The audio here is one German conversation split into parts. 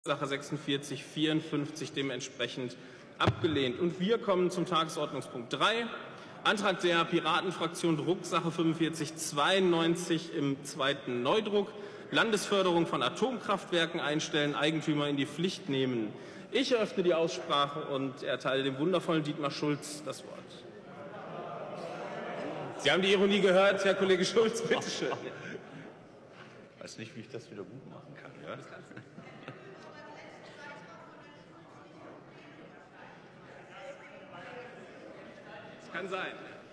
Sache 4654 dementsprechend abgelehnt. Und wir kommen zum Tagesordnungspunkt 3. Antrag der Piratenfraktion, Drucksache 4592 im zweiten Neudruck. Landesförderung von Atomkraftwerken einstellen, Eigentümer in die Pflicht nehmen. Ich eröffne die Aussprache und erteile dem wundervollen Dietmar Schulz das Wort. Sie haben die Ironie gehört, Herr Kollege Schulz, bitte schön. Ich weiß nicht, wie ich das wieder gut machen kann. Ja? Das kann sein.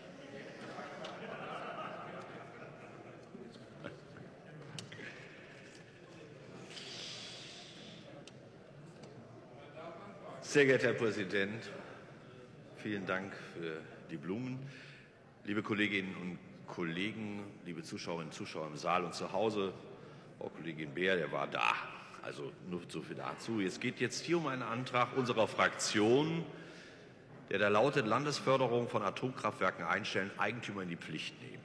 Sehr geehrter Herr Präsident, vielen Dank für die Blumen. Liebe Kolleginnen und Kollegen, liebe Zuschauerinnen und Zuschauer im Saal und zu Hause, Frau Kollegin Beer, der war da. Also nur so viel dazu. Es geht jetzt hier um einen Antrag unserer Fraktion, der da lautet: Landesförderung von Atomkraftwerken einstellen, Eigentümer in die Pflicht nehmen.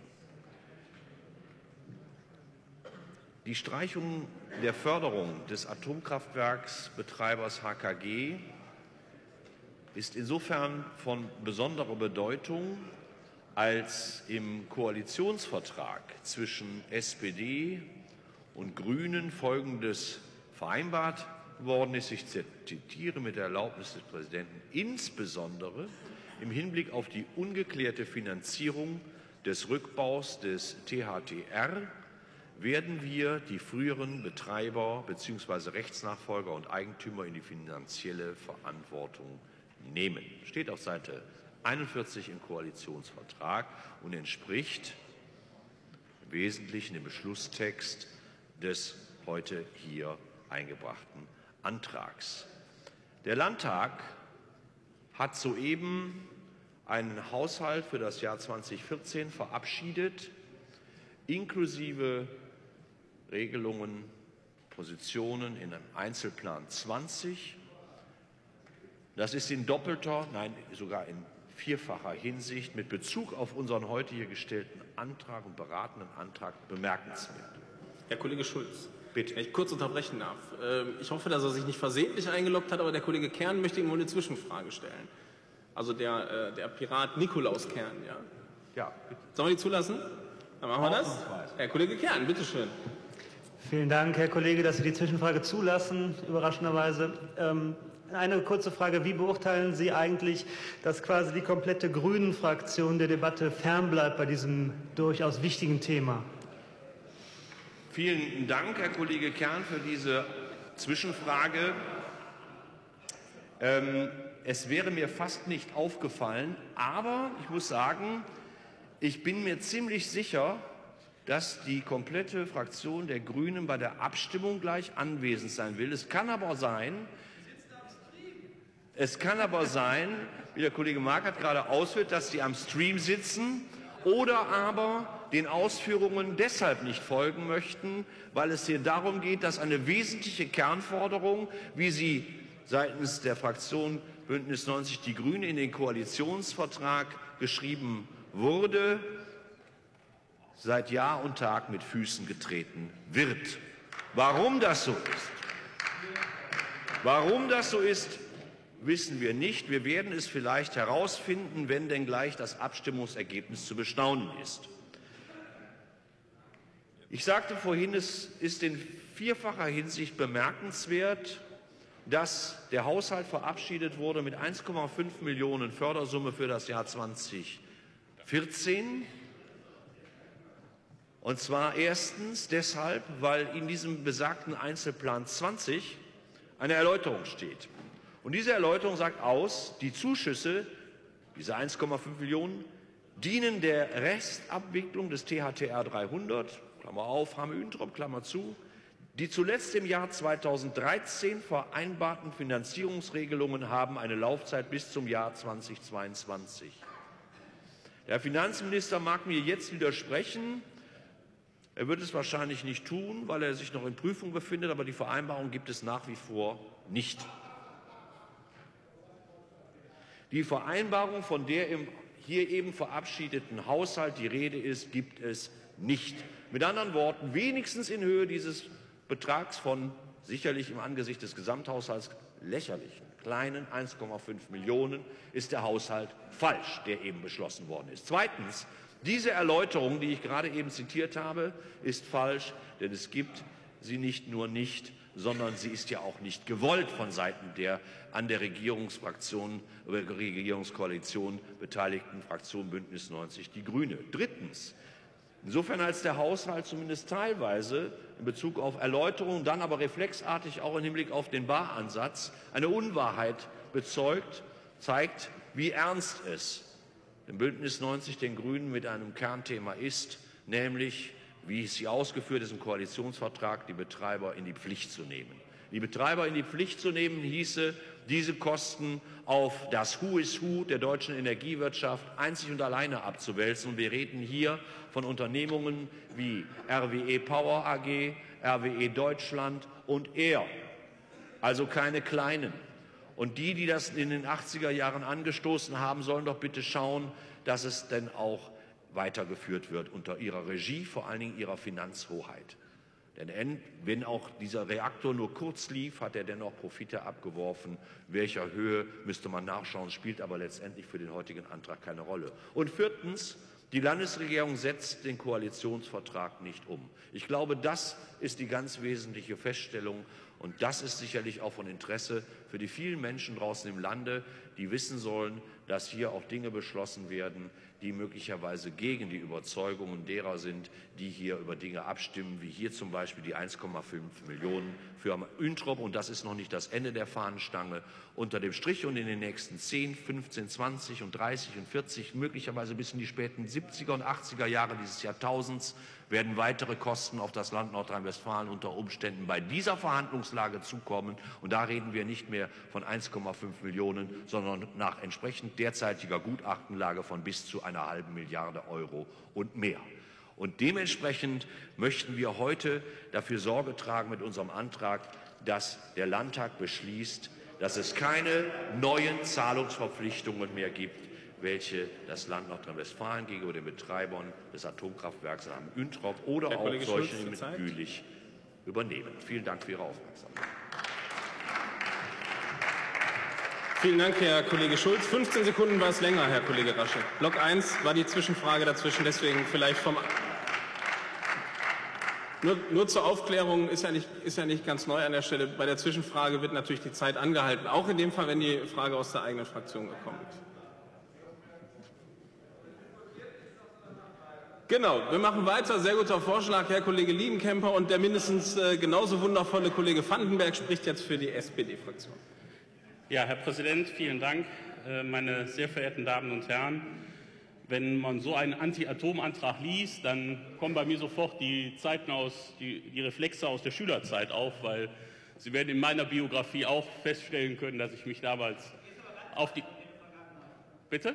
Die Streichung der Förderung des Atomkraftwerksbetreibers HKG ist insofern von besonderer Bedeutung, als im Koalitionsvertrag zwischen SPD und Grünen Folgendes vereinbart worden ist, ich zitiere mit der Erlaubnis des Präsidenten: Insbesondere im Hinblick auf die ungeklärte Finanzierung des Rückbaus des THTR werden wir die früheren Betreiber bzw. Rechtsnachfolger und Eigentümer in die finanzielle Verantwortung nehmen. Steht auf Seite 41 im Koalitionsvertrag und entspricht im Wesentlichen dem Beschlusstext des heute hier eingebrachten Antrags. Der Landtag hat soeben einen Haushalt für das Jahr 2014 verabschiedet, inklusive Regelungen, Positionen in einem Einzelplan 20. Das ist in doppelter, nein, sogar in vierfacher Hinsicht mit Bezug auf unseren heute hier gestellten Antrag und beratenden Antrag bemerkenswert. Herr Kollege Schulz, bitte. wenn ich kurz unterbrechen darf. Ich hoffe, dass er sich nicht versehentlich eingeloggt hat, aber der Kollege Kern möchte ihm wohl eine Zwischenfrage stellen. Also der Pirat Nikolaus Kern, ja? Ja, bitte. Sollen wir die zulassen? Dann machen wir das. Herr Kollege Kern, bitteschön. Vielen Dank, Herr Kollege, dass Sie die Zwischenfrage zulassen, überraschenderweise. Eine kurze Frage: Wie beurteilen Sie eigentlich, dass quasi die komplette Grünen-Fraktion der Debatte fernbleibt bei diesem durchaus wichtigen Thema? Vielen Dank, Herr Kollege Kern, für diese Zwischenfrage. Es wäre mir fast nicht aufgefallen, aber ich muss sagen, ich bin mir ziemlich sicher, dass die komplette Fraktion der Grünen bei der Abstimmung gleich anwesend sein will. Es kann aber sein, wie der Kollege Markert gerade ausführt, dass sie am Stream sitzen oder aber den Ausführungen deshalb nicht folgen möchten, weil es hier darum geht, dass eine wesentliche Kernforderung, wie sie seitens der Fraktion Bündnis 90 Die Grünen in den Koalitionsvertrag geschrieben wurde, seit Jahr und Tag mit Füßen getreten wird. Warum das so ist, wissen wir nicht. Wir werden es vielleicht herausfinden, wenn denn gleich das Abstimmungsergebnis zu bestaunen ist. Ich sagte vorhin, es ist in vierfacher Hinsicht bemerkenswert, dass der Haushalt verabschiedet wurde mit 1,5 Millionen Fördersumme für das Jahr 2014. Und zwar erstens deshalb, weil in diesem besagten Einzelplan 20 eine Erläuterung steht. Und diese Erläuterung sagt aus, die Zuschüsse, diese 1,5 Millionen, dienen der Restabwicklung des THTR 300, Klammer auf, Hamme-Üntrop, Klammer zu, die zuletzt im Jahr 2013 vereinbarten Finanzierungsregelungen haben eine Laufzeit bis zum Jahr 2022. Der Finanzminister mag mir jetzt widersprechen. Er wird es wahrscheinlich nicht tun, weil er sich noch in Prüfung befindet, aber die Vereinbarung gibt es nach wie vor nicht. Die Vereinbarung, von der im hier eben verabschiedeten Haushalt die Rede ist, gibt es nicht. Mit anderen Worten, wenigstens in Höhe dieses Betrags von sicherlich im Angesicht des Gesamthaushalts lächerlichen kleinen 1,5 Millionen ist der Haushalt falsch, der eben beschlossen worden ist. Zweitens, diese Erläuterung, die ich gerade eben zitiert habe, ist falsch, denn es gibt sie nicht nur nicht, sondern sie ist ja auch nicht gewollt von Seiten der an der Regierungskoalition beteiligten Fraktion Bündnis 90 Die Grüne. Drittens, insofern als der Haushalt zumindest teilweise in Bezug auf Erläuterungen, dann aber reflexartig auch im Hinblick auf den Baransatz eine Unwahrheit bezeugt, zeigt, wie ernst es im Bündnis 90 den Grünen mit einem Kernthema ist, nämlich, wie es hier ausgeführt ist im Koalitionsvertrag, die Betreiber in die Pflicht zu nehmen. Die Betreiber in die Pflicht zu nehmen, hieße, diese Kosten auf das Who is Who der deutschen Energiewirtschaft einzig und alleine abzuwälzen. Und wir reden hier von Unternehmungen wie RWE Power AG, RWE Deutschland und ER, also keine kleinen. Und die das in den 80er Jahren angestoßen haben, sollen doch bitte schauen, dass es denn auch weitergeführt wird unter ihrer Regie, vor allen Dingen ihrer Finanzhoheit. Denn wenn auch dieser Reaktor nur kurz lief, hat er dennoch Profite abgeworfen. In welcher Höhe müsste man nachschauen, spielt aber letztendlich für den heutigen Antrag keine Rolle. Und viertens, die Landesregierung setzt den Koalitionsvertrag nicht um. Ich glaube, das ist die ganz wesentliche Feststellung. Und das ist sicherlich auch von Interesse für die vielen Menschen draußen im Lande, die wissen sollen, dass hier auch Dinge beschlossen werden, die möglicherweise gegen die Überzeugungen derer sind, die hier über Dinge abstimmen, wie hier zum Beispiel die 1,5 Millionen für Üntrop. Und das ist noch nicht das Ende der Fahnenstange. Unter dem Strich und in den nächsten 10, 15, 20 und 30 und 40, möglicherweise bis in die späten 70er und 80er Jahre dieses Jahrtausends, werden weitere Kosten auf das Land Nordrhein-Westfalen unter Umständen bei dieser Verhandlungslage zukommen. Und da reden wir nicht mehr von 1,5 Millionen, sondern nach entsprechend derzeitiger Gutachtenlage von bis zu einer halben Milliarde Euro und mehr. Und dementsprechend möchten wir heute dafür Sorge tragen mit unserem Antrag, dass der Landtag beschließt, dass es keine neuen Zahlungsverpflichtungen mehr gibt, welche das Land Nordrhein-Westfalen gegenüber den Betreibern des Atomkraftwerks am Üntrop oder auch solche mit Jülich übernehmen. Vielen Dank für Ihre Aufmerksamkeit. Vielen Dank, Herr Kollege Schulz. 15 Sekunden war es länger, Herr Kollege Rasche. Block 1 war die Zwischenfrage dazwischen, deswegen vielleicht vom... Nur zur Aufklärung, ist ja nicht ganz neu an der Stelle. Bei der Zwischenfrage wird natürlich die Zeit angehalten, auch in dem Fall, wenn die Frage aus der eigenen Fraktion gekommen ist. Genau, wir machen weiter. Sehr guter Vorschlag, Herr Kollege Liebenkämper. Und der mindestens genauso wundervolle Kollege Vandenberg spricht jetzt für die SPD-Fraktion. Ja, Herr Präsident, vielen Dank. Meine sehr verehrten Damen und Herren, wenn man so einen Anti-Atom-Antrag liest, dann kommen bei mir sofort die Reflexe aus der Schülerzeit auf, weil Sie werden in meiner Biografie auch feststellen können, dass ich mich damals auf die... Bitte?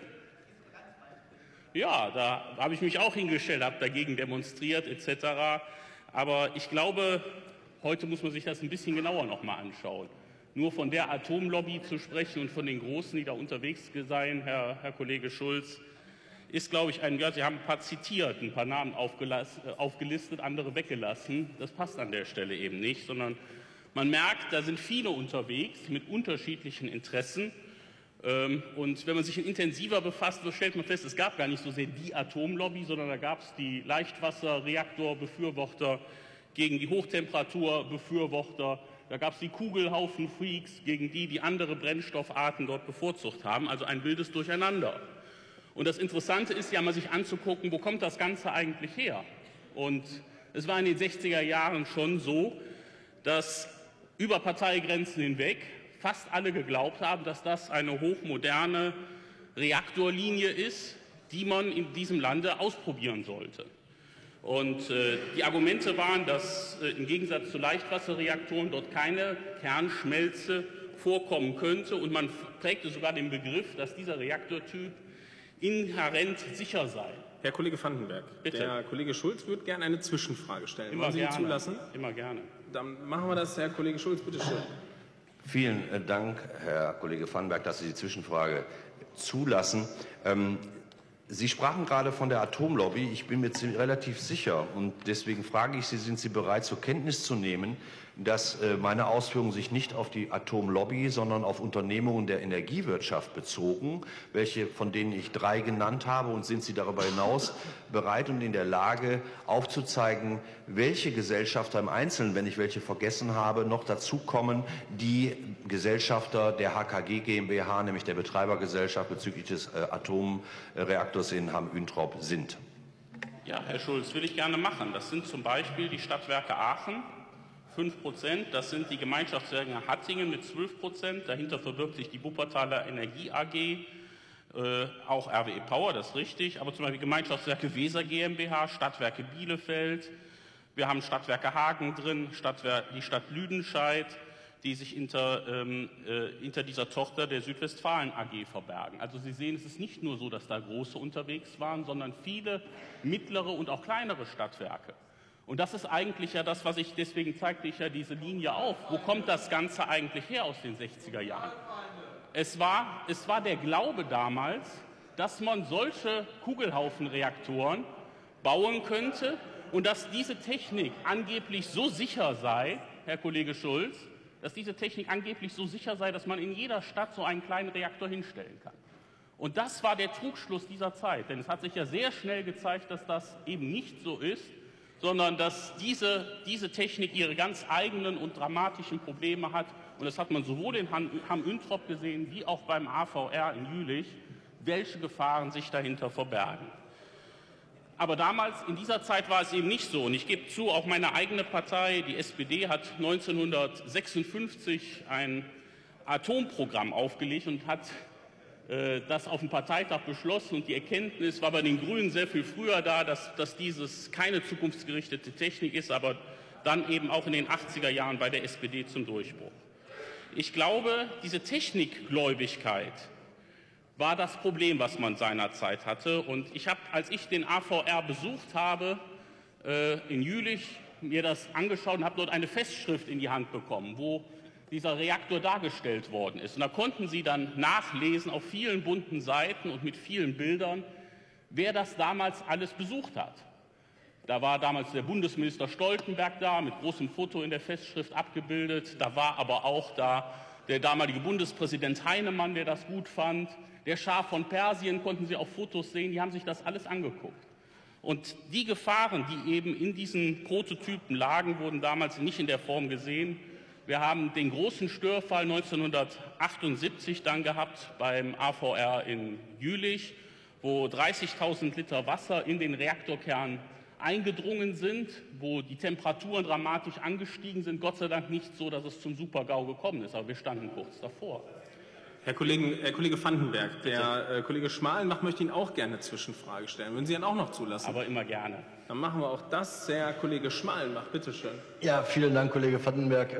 Ja, da habe ich mich auch hingestellt, habe dagegen demonstriert etc. Aber ich glaube, heute muss man sich das ein bisschen genauer noch mal anschauen. Nur von der Atomlobby zu sprechen und von den Großen, die da unterwegs seien, Herr Kollege Schulz, ist, glaube ich, Sie haben ein paar zitiert, ein paar Namen aufgelistet, andere weggelassen. Das passt an der Stelle eben nicht, sondern man merkt, da sind viele unterwegs mit unterschiedlichen Interessen. Und wenn man sich intensiver befasst, so stellt man fest, es gab gar nicht so sehr die Atomlobby, sondern da gab es die Leichtwasserreaktorbefürworter gegen die Hochtemperaturbefürworter, da gab es die Kugelhaufen-Freaks gegen die andere Brennstoffarten dort bevorzugt haben, also ein wildes Durcheinander. Und das Interessante ist ja mal sich anzugucken, wo kommt das Ganze eigentlich her? Und es war in den 60er Jahren schon so, dass über Parteigrenzen hinweg fast alle geglaubt haben, dass das eine hochmoderne Reaktorlinie ist, die man in diesem Lande ausprobieren sollte. Und die Argumente waren, dass im Gegensatz zu Leichtwasserreaktoren dort keine Kernschmelze vorkommen könnte. Und man prägte sogar den Begriff, dass dieser Reaktortyp inhärent sicher sei. Herr Kollege Vandenberg, bitte. Der Kollege Schulz würde gerne eine Zwischenfrage stellen. Immer Wollen Sie gerne. ihn zulassen? Immer gerne. Dann machen wir das, Herr Kollege Schulz, bitte schön. Vielen Dank, Herr Kollege Vandenberg, dass Sie die Zwischenfrage zulassen. Sie sprachen gerade von der Atomlobby. Ich bin mir relativ sicher und deswegen frage ich Sie, sind Sie bereit, zur Kenntnis zu nehmen, dass meine Ausführungen sich nicht auf die Atomlobby, sondern auf Unternehmungen der Energiewirtschaft bezogen, von denen ich 3 genannt habe, und sind Sie darüber hinaus bereit und in der Lage aufzuzeigen, welche Gesellschafter im Einzelnen, wenn ich welche vergessen habe, noch dazukommen, die Gesellschafter der HKG GmbH, nämlich der Betreibergesellschaft bezüglich des Atomreaktors in Hamm-Üntrop sind? Ja, Herr Schulz, will ich gerne machen. Das sind zum Beispiel die Stadtwerke Aachen, 5%, das sind die Gemeinschaftswerke Hattingen mit 12%, dahinter verbirgt sich die Wuppertaler Energie AG, auch RWE Power, das ist richtig, aber zum Beispiel Gemeinschaftswerke Weser GmbH, Stadtwerke Bielefeld, wir haben Stadtwerke Hagen drin, die Stadt Lüdenscheid, die sich hinter dieser Tochter der Südwestfalen AG verbergen. Also Sie sehen, es ist nicht nur so, dass da große unterwegs waren, sondern viele mittlere und auch kleinere Stadtwerke. Und das ist eigentlich ja das, was ich, deswegen zeigte ich ja diese Linie auf. Wo kommt das Ganze eigentlich her aus den 60er Jahren? Es war der Glaube damals, dass man solche Kugelhaufenreaktoren bauen könnte und dass diese Technik angeblich so sicher sei, Herr Kollege Schulz, dass diese Technik angeblich so sicher sei, dass man in jeder Stadt so einen kleinen Reaktor hinstellen kann. Und das war der Trugschluss dieser Zeit, denn es hat sich ja sehr schnell gezeigt, dass das eben nicht so ist, sondern dass diese Technik ihre ganz eigenen und dramatischen Probleme hat. Und das hat man sowohl in Hamm-Üntrop gesehen, wie auch beim AVR in Jülich, welche Gefahren sich dahinter verbergen. Aber damals, in dieser Zeit, war es eben nicht so. Und ich gebe zu, auch meine eigene Partei, die SPD, hat 1956 ein Atomprogramm aufgelegt und hat das auf dem Parteitag beschlossen. Und die Erkenntnis war bei den Grünen sehr viel früher da, dass dieses keine zukunftsgerichtete Technik ist, aber dann eben auch in den 80er Jahren bei der SPD zum Durchbruch. Ich glaube, diese Technikgläubigkeit war das Problem, was man seinerzeit hatte. Und ich habe, als ich den AVR besucht habe in Jülich, mir das angeschaut und habe dort eine Festschrift in die Hand bekommen, wo dieser Reaktor dargestellt worden ist. Und da konnten Sie dann nachlesen auf vielen bunten Seiten und mit vielen Bildern, wer das damals alles besucht hat. Da war damals der Bundesminister Stoltenberg da, mit großem Foto in der Festschrift abgebildet. Da war aber auch da der damalige Bundespräsident Heinemann, der das gut fand. Der Schah von Persien konnten Sie auf Fotos sehen, die haben sich das alles angeguckt. Und die Gefahren, die eben in diesen Prototypen lagen, wurden damals nicht in der Form gesehen. Wir haben den großen Störfall 1978 dann gehabt beim AVR in Jülich, wo 30.000 Liter Wasser in den Reaktorkern eingedrungen sind, wo die Temperaturen dramatisch angestiegen sind. Gott sei Dank nicht so, dass es zum Super-GAU gekommen ist, aber wir standen kurz davor. Herr Kollege Vandenberg, der Kollege Schmalenbach möchte Ihnen auch gerne eine Zwischenfrage stellen. Würden Sie ihn auch noch zulassen? Aber immer gerne. Dann machen wir auch das. Herr Kollege Schmalenbach, bitteschön. Ja, vielen Dank, Kollege Vandenberg.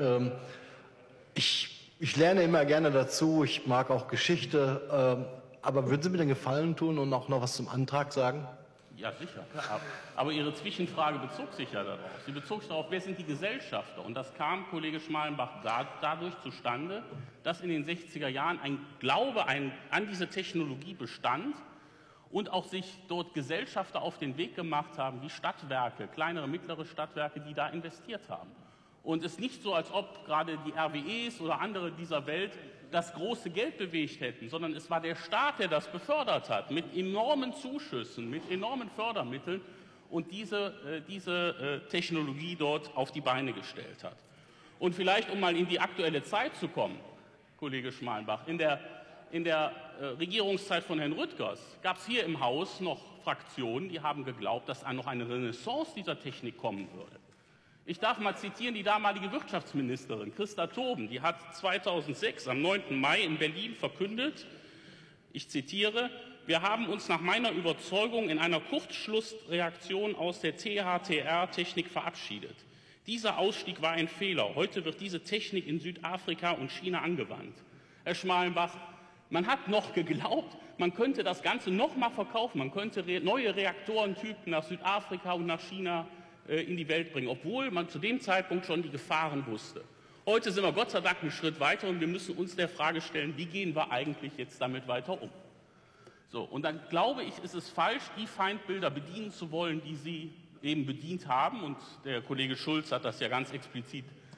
Ich lerne immer gerne dazu. Ich mag auch Geschichte. Aber würden Sie mir den Gefallen tun und auch noch was zum Antrag sagen? Ja, sicher. Aber Ihre Zwischenfrage bezog sich ja darauf. Sie bezog sich darauf, wer sind die Gesellschafter? Und das kam, Kollege Schmalenbach, dadurch zustande, dass in den 60er Jahren ein Glaube an diese Technologie bestand und auch sich dort Gesellschafter auf den Weg gemacht haben, wie Stadtwerke, kleinere, mittlere Stadtwerke, die da investiert haben. Und es ist nicht so, als ob gerade die RWEs oder andere dieser Welt das große Geld bewegt hätten, sondern es war der Staat, der das befördert hat, mit enormen Zuschüssen, mit enormen Fördermitteln und diese Technologie dort auf die Beine gestellt hat. Und vielleicht, um mal in die aktuelle Zeit zu kommen, Kollege Schmalenbach, in der Regierungszeit von Herrn Rüttgers gab es hier im Haus noch Fraktionen, die haben geglaubt, dass noch eine Renaissance dieser Technik kommen würde. Ich darf mal zitieren die damalige Wirtschaftsministerin Christa Toben, die hat 2006 am 9. Mai in Berlin verkündet, ich zitiere, wir haben uns nach meiner Überzeugung in einer Kurzschlussreaktion aus der THTR-Technik verabschiedet. Dieser Ausstieg war ein Fehler. Heute wird diese Technik in Südafrika und China angewandt. Herr Schmalenbach, man hat noch geglaubt, man könnte das Ganze noch mal verkaufen, man könnte neue Reaktorentypen nach Südafrika und nach China in die Welt bringen, obwohl man zu dem Zeitpunkt schon die Gefahren wusste. Heute sind wir Gott sei Dank einen Schritt weiter und wir müssen uns der Frage stellen, wie gehen wir eigentlich jetzt damit weiter um? So, und dann glaube ich, ist es falsch, die Feindbilder bedienen zu wollen, die Sie eben bedient haben. Und der Kollege Schulz hat das ja ganz explizit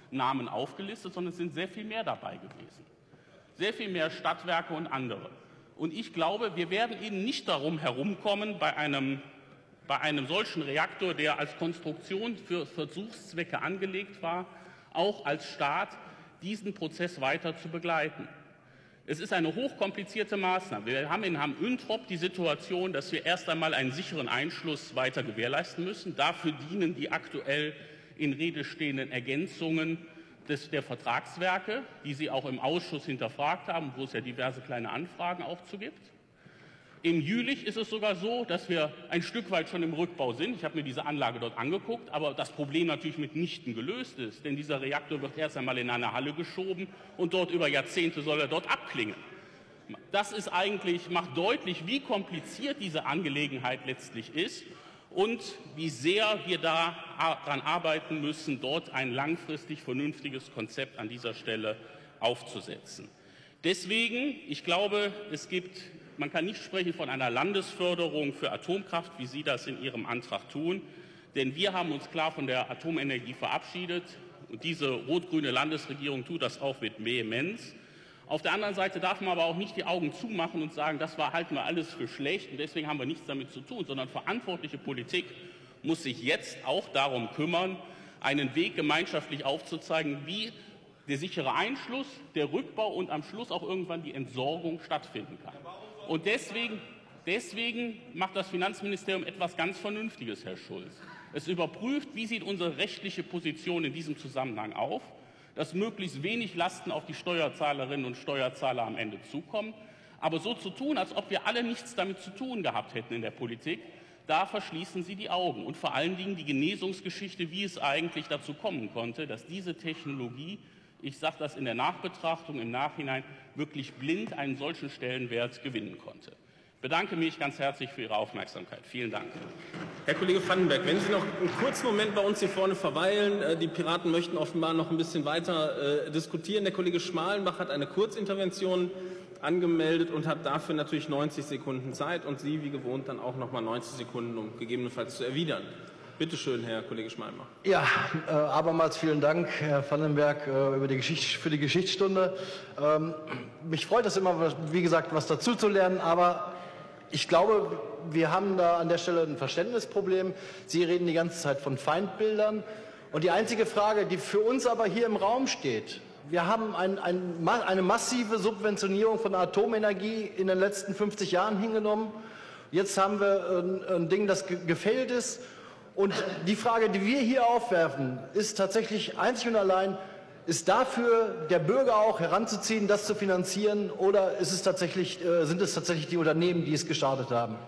Namen aufgelistet, sondern es sind sehr viel mehr dabei gewesen. Sehr viel mehr Stadtwerke und andere. Und ich glaube, wir werden eben nicht darum herumkommen, bei einem solchen Reaktor, der als Konstruktion für Versuchszwecke angelegt war, auch als Staat diesen Prozess weiter zu begleiten. Es ist eine hochkomplizierte Maßnahme. Wir haben in Hamm-Üntrop die Situation, dass wir erst einmal einen sicheren Einschluss weiter gewährleisten müssen. Dafür dienen die aktuell in Rede stehenden Ergänzungen der Vertragswerke, die Sie auch im Ausschuss hinterfragt haben, wo es ja diverse kleine Anfragen auch zu gibt. Im Jülich ist es sogar so, dass wir ein Stück weit schon im Rückbau sind. Ich habe mir diese Anlage dort angeguckt, aber das Problem natürlich mitnichten gelöst ist, denn dieser Reaktor wird erst einmal in eine Halle geschoben und dort über Jahrzehnte soll er dort abklingen. Das ist eigentlich, macht deutlich, wie kompliziert diese Angelegenheit letztlich ist und wie sehr wir daran arbeiten müssen, dort ein langfristig vernünftiges Konzept an dieser Stelle aufzusetzen. Deswegen, ich glaube, man kann nicht sprechen von einer Landesförderung für Atomkraft, wie Sie das in Ihrem Antrag tun, denn wir haben uns klar von der Atomenergie verabschiedet und diese rot-grüne Landesregierung tut das auch mit Vehemenz. Auf der anderen Seite darf man aber auch nicht die Augen zumachen und sagen, das halten wir alles für schlecht und deswegen haben wir nichts damit zu tun, sondern verantwortliche Politik muss sich jetzt auch darum kümmern, einen Weg gemeinschaftlich aufzuzeigen, wie der sichere Einschluss, der Rückbau und am Schluss auch irgendwann die Entsorgung stattfinden kann. Und deswegen macht das Finanzministerium etwas ganz Vernünftiges, Herr Schulz. Es überprüft, wie sieht unsere rechtliche Position in diesem Zusammenhang auf, dass möglichst wenig Lasten auf die Steuerzahlerinnen und Steuerzahler am Ende zukommen. Aber so zu tun, als ob wir alle nichts damit zu tun gehabt hätten in der Politik, da verschließen Sie die Augen. Und vor allen Dingen die Genesungsgeschichte, wie es eigentlich dazu kommen konnte, dass diese Technologie, ich sage das in der Nachbetrachtung, im Nachhinein, wirklich blind einen solchen Stellenwert gewinnen konnte. Ich bedanke mich ganz herzlich für Ihre Aufmerksamkeit. Vielen Dank. Herr Kollege Vandenberg, wenn Sie noch einen kurzen Moment bei uns hier vorne verweilen. Die Piraten möchten offenbar noch ein bisschen weiter diskutieren. Der Kollege Schmalenbach hat eine Kurzintervention angemeldet und hat dafür natürlich 90 Sekunden Zeit und Sie, wie gewohnt, dann auch noch mal 90 Sekunden, um gegebenenfalls zu erwidern. Bitte schön, Herr Kollege Schmalenbach. Ja, abermals vielen Dank, Herr Vandenberg, für die Geschichtsstunde. Mich freut es immer, wie gesagt, was dazu zu lernen, aber ich glaube, wir haben da an der Stelle ein Verständnisproblem. Sie reden die ganze Zeit von Feindbildern. Und die einzige Frage, die für uns aber hier im Raum steht, wir haben eine massive Subventionierung von Atomenergie in den letzten 50 Jahren hingenommen. Jetzt haben wir ein Ding, das gefällt ist. Und die Frage, die wir hier aufwerfen, ist tatsächlich einzig und allein, ist dafür der Bürger auch heranzuziehen, das zu finanzieren, oder sind es tatsächlich die Unternehmen, die es gestartet haben?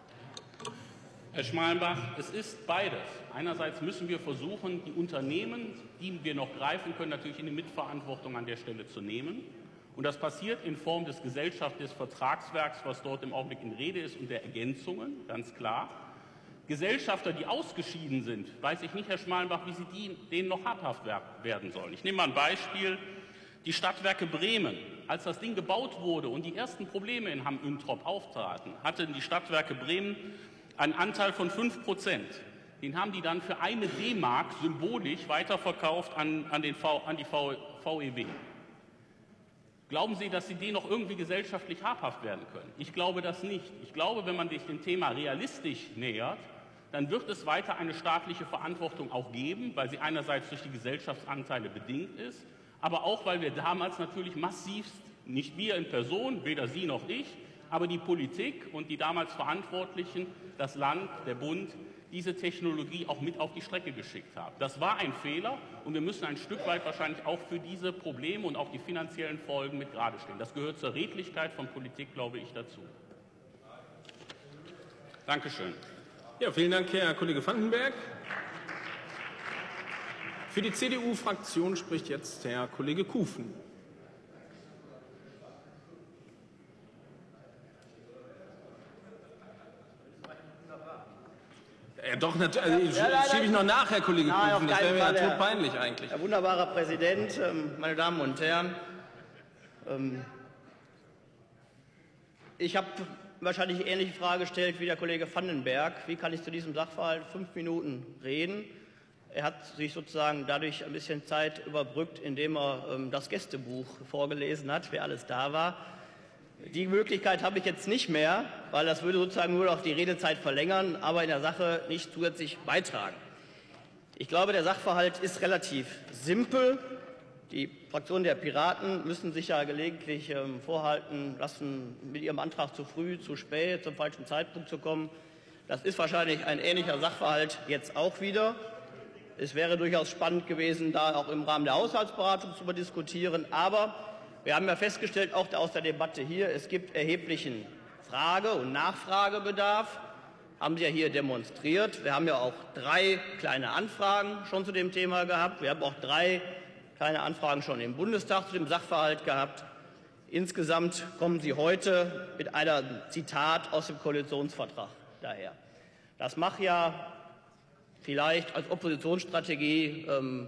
Herr Schmalenbach, es ist beides. Einerseits müssen wir versuchen, die Unternehmen, die wir noch greifen können, natürlich in die Mitverantwortung an der Stelle zu nehmen. Und das passiert in Form des des Vertragswerks, was dort im Augenblick in Rede ist, und der Ergänzungen, ganz klar. Gesellschafter, die ausgeschieden sind, weiß ich nicht, Herr Schmalenbach, wie Sie denen noch habhaft werden sollen. Ich nehme mal ein Beispiel, die Stadtwerke Bremen. Als das Ding gebaut wurde und die ersten Probleme in Hamm-Üntrop auftraten, hatten die Stadtwerke Bremen einen Anteil von 5%. Den haben die dann für 1 D-Mark symbolisch weiterverkauft an die VEW. Glauben Sie, dass Sie denen noch irgendwie gesellschaftlich habhaft werden können? Ich glaube das nicht. Ich glaube, wenn man sich dem Thema realistisch nähert, dann wird es weiter eine staatliche Verantwortung auch geben, weil sie einerseits durch die Gesellschaftsanteile bedingt ist, aber auch, weil wir damals natürlich massivst, nicht wir in Person, weder Sie noch ich, aber die Politik und die damals Verantwortlichen, das Land, der Bund, diese Technologie auch mit auf die Strecke geschickt haben. Das war ein Fehler und wir müssen ein Stück weit wahrscheinlich auch für diese Probleme und auch die finanziellen Folgen mit gerade stehen. Das gehört zur Redlichkeit von Politik, glaube ich, dazu. Dankeschön. Ja, vielen Dank, Herr Kollege Vandenberg. Für die CDU-Fraktion spricht jetzt Herr Kollege Kufen. Ja, doch, natürlich. Schiebe ich noch nach, Herr Kollege Kufen. Das wäre mir ja todpeinlich eigentlich. Herr wunderbarer Präsident, meine Damen und Herren, ich habe wahrscheinlich eine ähnliche Frage gestellt wie der Kollege Vandenberg. Wie kann ich zu diesem Sachverhalt 5 Minuten reden? Er hat sich sozusagen dadurch ein bisschen Zeit überbrückt, indem er das Gästebuch vorgelesen hat, wer alles da war. Die Möglichkeit habe ich jetzt nicht mehr, weil das würde sozusagen nur noch die Redezeit verlängern, aber in der Sache nicht zusätzlich beitragen. Ich glaube, der Sachverhalt ist relativ simpel. Die Fraktionen der Piraten müssen sich ja gelegentlich vorhalten lassen, mit ihrem Antrag zu früh, zu spät, zum falschen Zeitpunkt zu kommen. Das ist wahrscheinlich ein ähnlicher Sachverhalt jetzt auch wieder. Es wäre durchaus spannend gewesen, da auch im Rahmen der Haushaltsberatung zu diskutieren. Aber wir haben ja festgestellt, auch aus der Debatte hier, es gibt erheblichen Frage- und Nachfragebedarf. Haben Sie ja hier demonstriert. Wir haben ja auch 3 kleine Anfragen schon zu dem Thema gehabt. Wir haben auch 3 kleine Anfragen schon im Bundestag zu dem Sachverhalt gehabt. Insgesamt kommen Sie heute mit einem Zitat aus dem Koalitionsvertrag daher. Das mag ja vielleicht als Oppositionsstrategie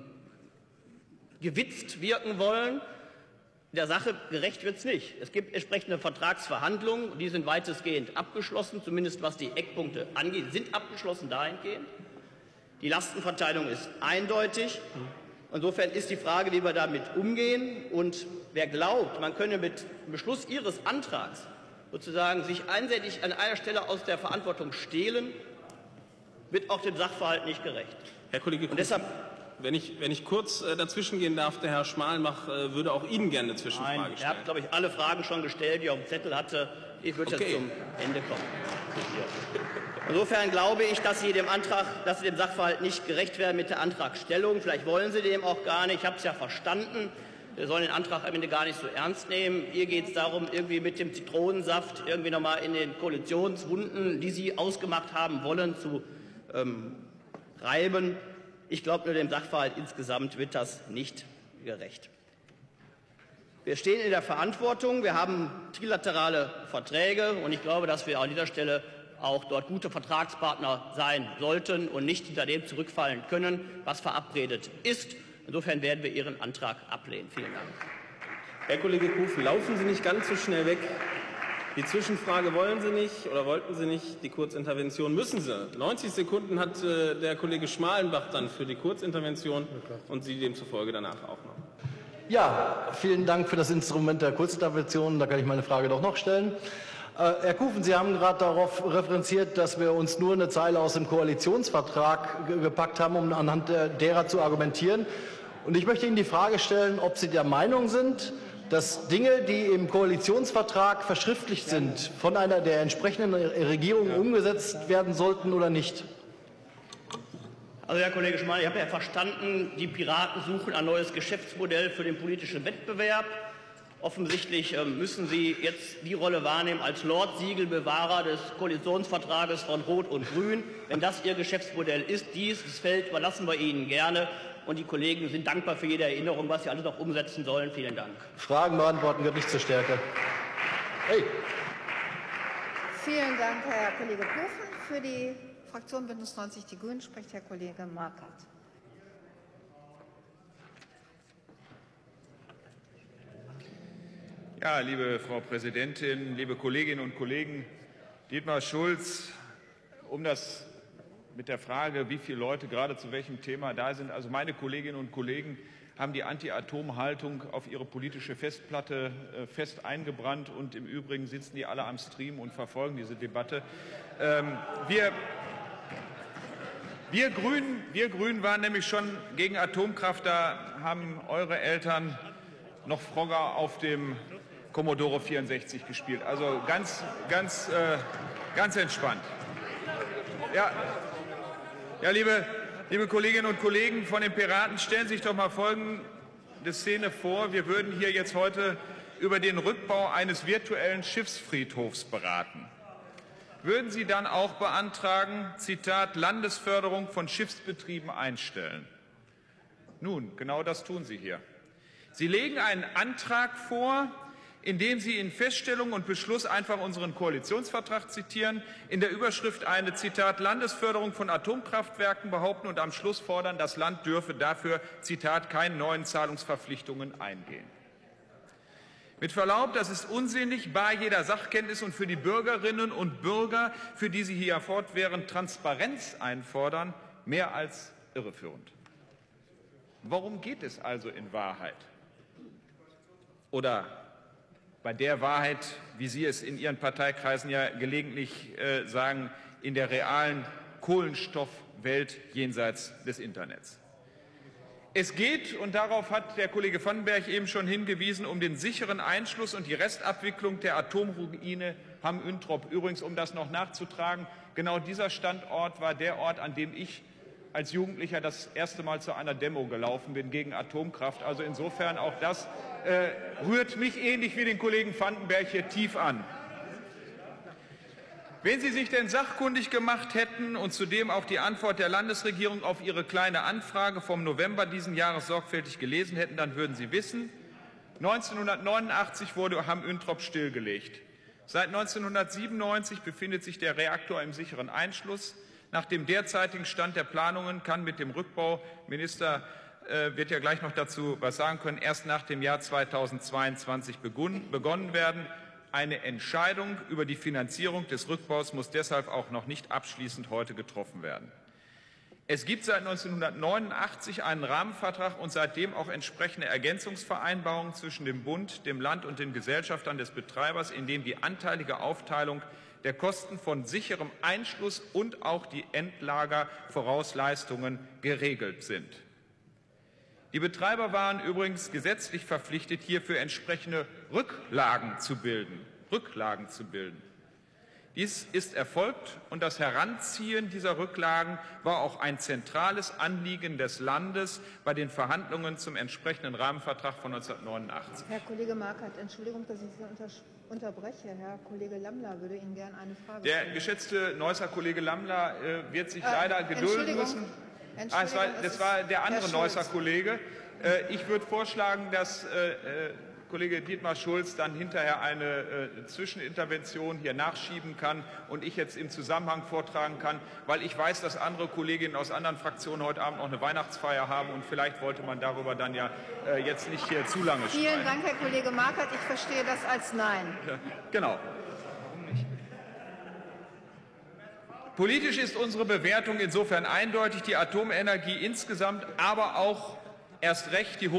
gewitzt wirken wollen. Der Sache gerecht wird es nicht. Es gibt entsprechende Vertragsverhandlungen, die sind weitestgehend abgeschlossen, zumindest was die Eckpunkte angeht, sind abgeschlossen dahingehend. Die Lastenverteilung ist eindeutig. Insofern ist die Frage, wie wir damit umgehen. Und wer glaubt, man könne mit Beschluss Ihres Antrags sozusagen sich einseitig an einer Stelle aus der Verantwortung stehlen, wird auch dem Sachverhalt nicht gerecht. Herr Kollege Und deshalb, wenn ich kurz dazwischen gehen darf, der Herr Schmalenbach würde auch Ihnen gerne eine Zwischenfrage nein, er stellen. hat, glaube ich, alle Fragen schon gestellt, die er auf dem Zettel hatte. Ich würde jetzt zum Ende kommen. Insofern glaube ich, dass Sie dem Sachverhalt nicht gerecht werden mit der Antragstellung. Vielleicht wollen Sie dem auch gar nicht. Ich habe es ja verstanden. Wir sollen den Antrag am Ende gar nicht so ernst nehmen. Hier geht es darum, irgendwie mit dem Zitronensaft irgendwie noch mal in den Koalitionswunden, die Sie ausgemacht haben wollen, zu reiben. Ich glaube, nur dem Sachverhalt insgesamt wird das nicht gerecht. Wir stehen in der Verantwortung. Wir haben trilaterale Verträge. Und ich glaube, dass wir an dieser Stelle auch dort gute Vertragspartner sein sollten und nicht hinter dem zurückfallen können, was verabredet ist. Insofern werden wir Ihren Antrag ablehnen. Vielen Dank. Herr Kollege Kufen, laufen Sie nicht ganz so schnell weg. Die Zwischenfrage wollen Sie nicht oder wollten Sie nicht. Die Kurzintervention müssen Sie. 90 Sekunden hat der Kollege Schmalenbach dann für die Kurzintervention und Sie demzufolge danach auch noch. Ja, vielen Dank für das Instrument der Kurzintervention. Da kann ich meine Frage doch noch stellen. Herr Kufen, Sie haben gerade darauf referenziert, dass wir uns nur eine Zeile aus dem Koalitionsvertrag gepackt haben, um anhand derer zu argumentieren. Und ich möchte Ihnen die Frage stellen, ob Sie der Meinung sind, dass Dinge, die im Koalitionsvertrag verschriftlicht sind, von einer der entsprechenden Regierung umgesetzt werden sollten oder nicht. Also, Herr Kollege Schmal, ich habe ja verstanden, die Piraten suchen ein neues Geschäftsmodell für den politischen Wettbewerb. Offensichtlich müssen Sie jetzt die Rolle wahrnehmen als Lord-Siegelbewahrer des Koalitionsvertrages von Rot und Grün. Wenn das Ihr Geschäftsmodell ist, dieses Feld überlassen wir Ihnen gerne. Und die Kollegen sind dankbar für jede Erinnerung, was Sie alles noch umsetzen sollen. Vielen Dank. Fragen beantworten gehört nicht zur Stärke. Hey. Vielen Dank, Herr Kollege Kufen. Für die Fraktion Bündnis 90 Die Grünen spricht Herr Kollege Markert. Ja, liebe Frau Präsidentin, liebe Kolleginnen und Kollegen, Dietmar Schulz, um das mit der Frage, wie viele Leute gerade zu welchem Thema da sind. Also meine Kolleginnen und Kollegen haben die Anti-Atom-Haltung auf ihre politische Festplatte fest eingebrannt und im Übrigen sitzen die alle am Stream und verfolgen diese Debatte. Wir Grünen waren nämlich schon gegen Atomkraft, da haben eure Eltern noch Frogger auf dem Commodore 64 gespielt. Also ganz entspannt. Ja, liebe Kolleginnen und Kollegen von den Piraten, stellen Sie sich doch mal folgende Szene vor. Wir würden hier jetzt heute über den Rückbau eines virtuellen Schiffsfriedhofs beraten. Würden Sie dann auch beantragen, Zitat, Landesförderung von Schiffsbetrieben einstellen? Nun, genau das tun Sie hier. Sie legen einen Antrag vor, in dem Sie in Feststellung und Beschluss einfach unseren Koalitionsvertrag zitieren, in der Überschrift eine, Zitat, Landesförderung von Atomkraftwerken behaupten und am Schluss fordern, das Land dürfe dafür, Zitat, keine neuen Zahlungsverpflichtungen eingehen. Mit Verlaub, das ist unsinnig, bar jeder Sachkenntnis und für die Bürgerinnen und Bürger, für die Sie hier fortwährend Transparenz einfordern, mehr als irreführend. Worum geht es also in Wahrheit? Oder bei der Wahrheit, wie Sie es in Ihren Parteikreisen ja gelegentlich sagen, in der realen Kohlenstoffwelt jenseits des Internets. Es geht, und darauf hat der Kollege Vandenberg eben schon hingewiesen, um den sicheren Einschluss und die Restabwicklung der Atomruine Hamm-Üntrop. Übrigens, um das noch nachzutragen, genau dieser Standort war der Ort, an dem ich als Jugendlicher das erste Mal zu einer Demo gelaufen bin gegen Atomkraft. Also insofern auch das rührt mich ähnlich wie den Kollegen Vandenberg hier tief an. Wenn Sie sich denn sachkundig gemacht hätten und zudem auch die Antwort der Landesregierung auf Ihre Kleine Anfrage vom November diesen Jahres sorgfältig gelesen hätten, dann würden Sie wissen, 1989 wurde Hamm-Üntrop stillgelegt. Seit 1997 befindet sich der Reaktor im sicheren Einschluss. Nach dem derzeitigen Stand der Planungen kann mit dem Rückbau, Minister wird ja gleich noch dazu was sagen können, erst nach dem Jahr 2022 begonnen werden. Eine Entscheidung über die Finanzierung des Rückbaus muss deshalb auch noch nicht abschließend heute getroffen werden. Es gibt seit 1989 einen Rahmenvertrag und seitdem auch entsprechende Ergänzungsvereinbarungen zwischen dem Bund, dem Land und den Gesellschaftern des Betreibers, in dem die anteilige Aufteilung der Kosten von sicherem Einschluss und auch die Endlagervorausleistungen geregelt sind. Die Betreiber waren übrigens gesetzlich verpflichtet, hierfür entsprechende Rücklagen zu bilden. Dies ist erfolgt und das Heranziehen dieser Rücklagen war auch ein zentrales Anliegen des Landes bei den Verhandlungen zum entsprechenden Rahmenvertrag von 1989. Herr Kollege Markert, Entschuldigung, dass ich Sie unterbreche. Herr Kollege Lammler würde Ihnen gerne eine Frage stellen. Der geschätzte Neusser Kollege Lammler wird sich leider gedulden müssen. Das war der andere Neusser Kollege. Ich würde vorschlagen, dass Kollege Dietmar Schulz dann hinterher eine Zwischenintervention hier nachschieben kann und ich jetzt im Zusammenhang vortragen kann, weil ich weiß, dass andere Kolleginnen aus anderen Fraktionen heute Abend noch eine Weihnachtsfeier haben und vielleicht wollte man darüber dann ja jetzt nicht hier zu lange sprechen. Vielen Dank, Herr Kollege Markert. Ich verstehe das als Nein. Ja, genau. Politisch ist unsere Bewertung insofern eindeutig. Die Atomenergie insgesamt, aber auch erst recht die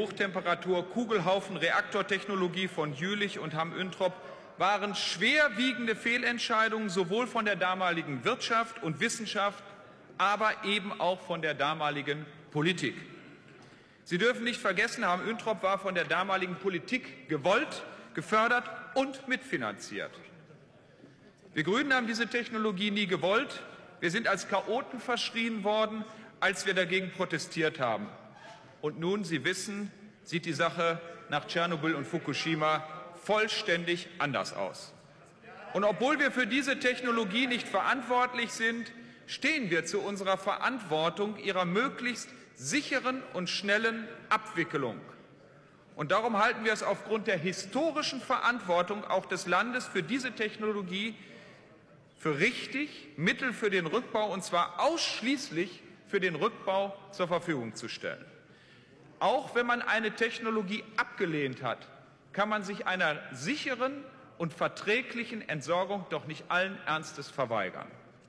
Hochtemperatur-Kugelhaufen-Reaktortechnologie von Jülich und Hamm-Üntrop waren schwerwiegende Fehlentscheidungen sowohl von der damaligen Wirtschaft und Wissenschaft, aber eben auch von der damaligen Politik. Sie dürfen nicht vergessen, Hamm-Üntrop war von der damaligen Politik gewollt, gefördert und mitfinanziert. Wir Grünen haben diese Technologie nie gewollt. Wir sind als Chaoten verschrien worden, als wir dagegen protestiert haben. Und nun, Sie wissen, sieht die Sache nach Tschernobyl und Fukushima vollständig anders aus. Und obwohl wir für diese Technologie nicht verantwortlich sind, stehen wir zu unserer Verantwortung ihrer möglichst sicheren und schnellen Abwicklung. Und darum halten wir es aufgrund der historischen Verantwortung auch des Landes für diese Technologie für richtig, Mittel für den Rückbau, und zwar ausschließlich für den Rückbau zur Verfügung zu stellen. Auch wenn man eine Technologie abgelehnt hat, kann man sich einer sicheren und verträglichen Entsorgung doch nicht allen Ernstes verweigern.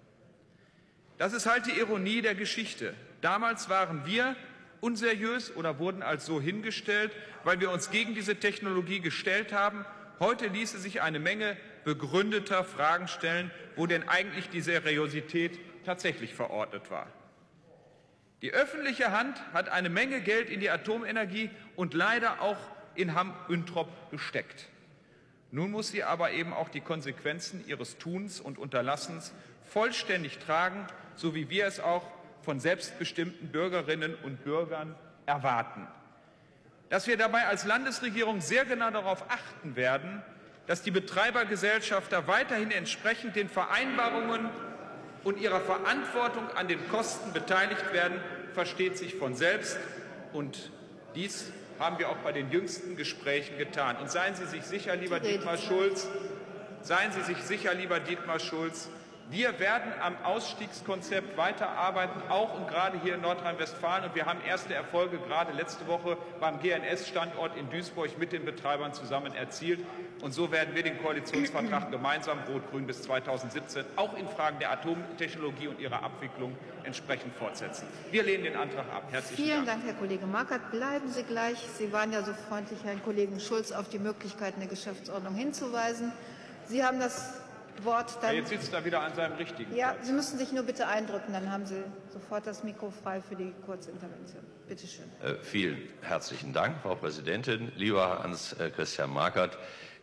Das ist halt die Ironie der Geschichte. Damals waren wir unseriös oder wurden als so hingestellt, weil wir uns gegen diese Technologie gestellt haben. Heute ließe sich eine Menge begründeter Fragen stellen, wo denn eigentlich die Seriosität tatsächlich verordnet war. Die öffentliche Hand hat eine Menge Geld in die Atomenergie und leider auch in Hamm-Üntrop gesteckt. Nun muss sie aber eben auch die Konsequenzen ihres Tuns und Unterlassens vollständig tragen, so wie wir es auch von selbstbestimmten Bürgerinnen und Bürgern erwarten. Dass wir dabei als Landesregierung sehr genau darauf achten werden, dass die Betreibergesellschafter weiterhin entsprechend den Vereinbarungen und ihrer Verantwortung an den Kosten beteiligt werden, versteht sich von selbst. Und dies haben wir auch bei den jüngsten Gesprächen getan. Und seien Sie sich sicher, lieber Dietmar Schulz, Wir werden am Ausstiegskonzept weiterarbeiten, auch und gerade hier in Nordrhein-Westfalen. Und wir haben erste Erfolge gerade letzte Woche beim GNS-Standort in Duisburg mit den Betreibern zusammen erzielt. Und so werden wir den Koalitionsvertrag gemeinsam Rot-Grün bis 2017 auch in Fragen der Atomtechnologie und ihrer Abwicklung entsprechend fortsetzen. Wir lehnen den Antrag ab. Herzlichen Vielen Dank, Herr Kollege Markert. Bleiben Sie gleich. Sie waren ja so freundlich, Herrn Kollegen Schulz auf die Möglichkeiten der Geschäftsordnung hinzuweisen. Sie haben das Wort dann. Jetzt sitzt er wieder an seinem richtigen Ja, Platz. Sie müssen sich nur bitte eindrücken, dann haben Sie sofort das Mikro frei für die Kurzintervention. Bitte schön. Vielen herzlichen Dank, Frau Präsidentin. Lieber Hans-Christian Markert,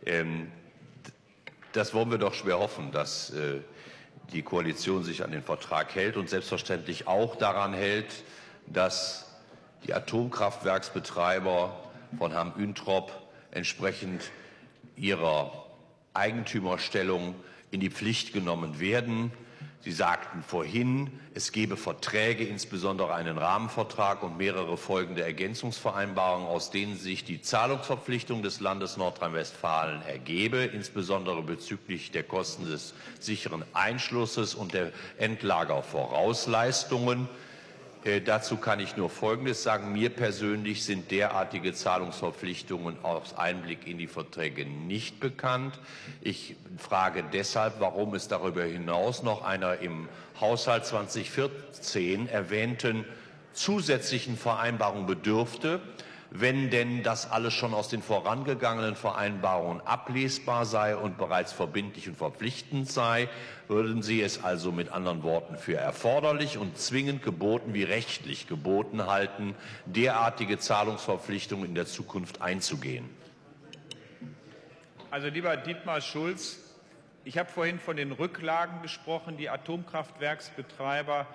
das wollen wir doch schwer hoffen, dass die Koalition sich an den Vertrag hält und selbstverständlich auch daran hält, dass die Atomkraftwerksbetreiber von Hamm-Üntrop entsprechend ihrer Eigentümerstellung in die Pflicht genommen werden. Sie sagten vorhin, es gebe Verträge, insbesondere einen Rahmenvertrag und mehrere folgende Ergänzungsvereinbarungen, aus denen sich die Zahlungsverpflichtung des Landes Nordrhein-Westfalen ergebe, insbesondere bezüglich der Kosten des sicheren Einschlusses und der Endlagervorausleistungen. Dazu kann ich nur Folgendes sagen. Mir persönlich sind derartige Zahlungsverpflichtungen aus Einblick in die Verträge nicht bekannt. Ich frage deshalb, warum es darüber hinaus noch einer im Haushalt 2014 erwähnten zusätzlichen Vereinbarung bedürfte. Wenn denn das alles schon aus den vorangegangenen Vereinbarungen ablesbar sei und bereits verbindlich und verpflichtend sei, würden Sie es also mit anderen Worten für erforderlich und zwingend geboten wie rechtlich geboten halten, derartige Zahlungsverpflichtungen in der Zukunft einzugehen? Also lieber Dietmar Schulz, ich habe vorhin von den Rücklagen gesprochen, die Atomkraftwerksbetreiber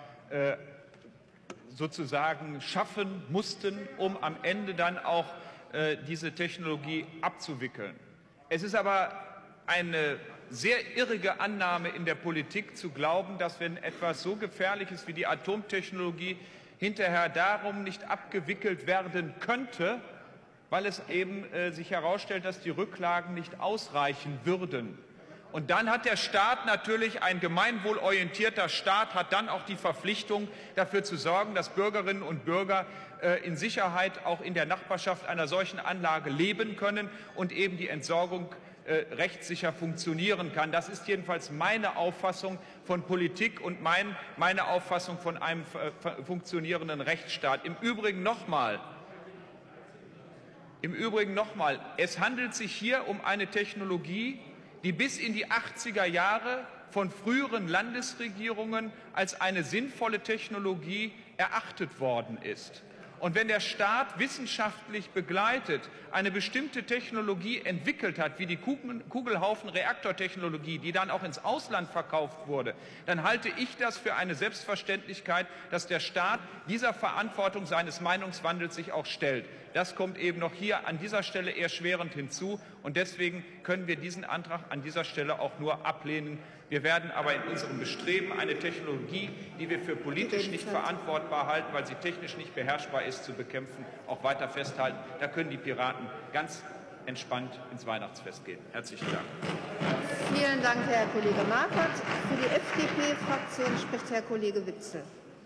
sozusagen schaffen mussten, um am Ende dann auch diese Technologie abzuwickeln. Es ist aber eine sehr irrige Annahme in der Politik zu glauben, dass wenn etwas so Gefährliches wie die Atomtechnologie hinterher darum nicht abgewickelt werden könnte, weil es eben sich herausstellt, dass die Rücklagen nicht ausreichen würden. Und dann hat der Staat natürlich, ein gemeinwohlorientierter Staat, hat dann auch die Verpflichtung, dafür zu sorgen, dass Bürgerinnen und Bürger in Sicherheit auch in der Nachbarschaft einer solchen Anlage leben können und eben die Entsorgung rechtssicher funktionieren kann. Das ist jedenfalls meine Auffassung von Politik und meine Auffassung von einem funktionierenden Rechtsstaat. Im Übrigen nochmal, es handelt sich hier um eine Technologie, die bis in die 80er Jahre von früheren Landesregierungen als eine sinnvolle Technologie erachtet worden ist. Und wenn der Staat wissenschaftlich begleitet eine bestimmte Technologie entwickelt hat, wie die Kugelhaufen-Reaktortechnologie, die dann auch ins Ausland verkauft wurde, dann halte ich das für eine Selbstverständlichkeit, dass der Staat dieser Verantwortung seines Meinungswandels sich auch stellt. Das kommt eben noch hier an dieser Stelle erschwerend hinzu. Und deswegen können wir diesen Antrag an dieser Stelle auch nur ablehnen. Wir werden aber in unserem Bestreben, eine Technologie, die wir für politisch nicht verantwortbar halten, weil sie technisch nicht beherrschbar ist, zu bekämpfen, auch weiter festhalten. Da können die Piraten ganz entspannt ins Weihnachtsfest gehen. Herzlichen Dank. Vielen Dank, Herr Kollege Markert. Für die FDP-Fraktion spricht Herr Kollege Witzel.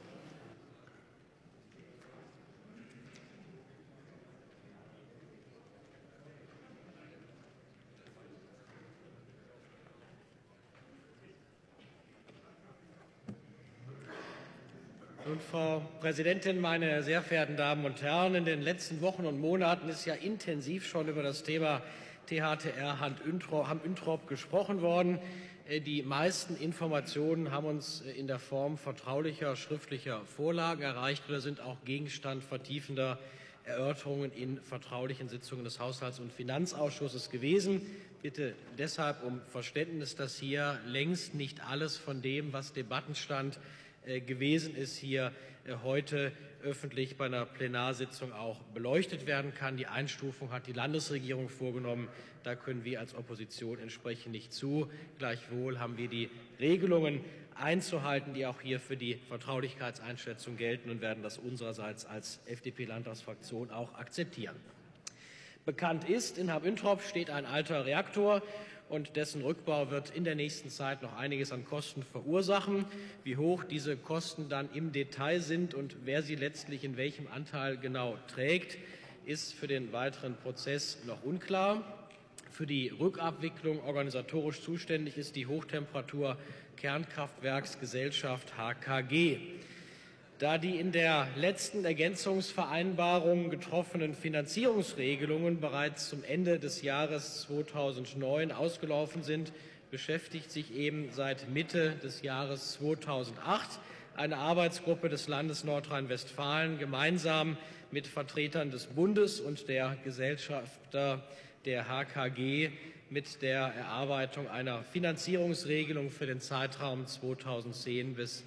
Nun, Frau Präsidentin, meine sehr verehrten Damen und Herren! In den letzten Wochen und Monaten ist ja intensiv schon über das Thema THTR Hamm-Üntrop gesprochen worden. Die meisten Informationen haben uns in der Form vertraulicher schriftlicher Vorlagen erreicht oder sind auch Gegenstand vertiefender Erörterungen in vertraulichen Sitzungen des Haushalts- und Finanzausschusses gewesen. Bitte deshalb um Verständnis, dass hier längst nicht alles von dem, was Debattenstand gewesen ist, hier heute öffentlich bei einer Plenarsitzung auch beleuchtet werden kann. Die Einstufung hat die Landesregierung vorgenommen. Da können wir als Opposition entsprechend nicht zu. Gleichwohl haben wir die Regelungen einzuhalten, die auch hier für die Vertraulichkeitseinschätzung gelten, und werden das unsererseits als FDP-Landtagsfraktion auch akzeptieren. Bekannt ist, in Hamm-Üntrop steht ein alter Reaktor und dessen Rückbau wird in der nächsten Zeit noch einiges an Kosten verursachen. Wie hoch diese Kosten dann im Detail sind und wer sie letztlich in welchem Anteil genau trägt, ist für den weiteren Prozess noch unklar. Für die Rückabwicklung organisatorisch zuständig ist die Hochtemperatur-Kernkraftwerksgesellschaft HKG. Da die in der letzten Ergänzungsvereinbarung getroffenen Finanzierungsregelungen bereits zum Ende des Jahres 2009 ausgelaufen sind, beschäftigt sich eben seit Mitte des Jahres 2008 eine Arbeitsgruppe des Landes Nordrhein-Westfalen gemeinsam mit Vertretern des Bundes und der Gesellschafter der HKG mit der Erarbeitung einer Finanzierungsregelung für den Zeitraum 2010 bis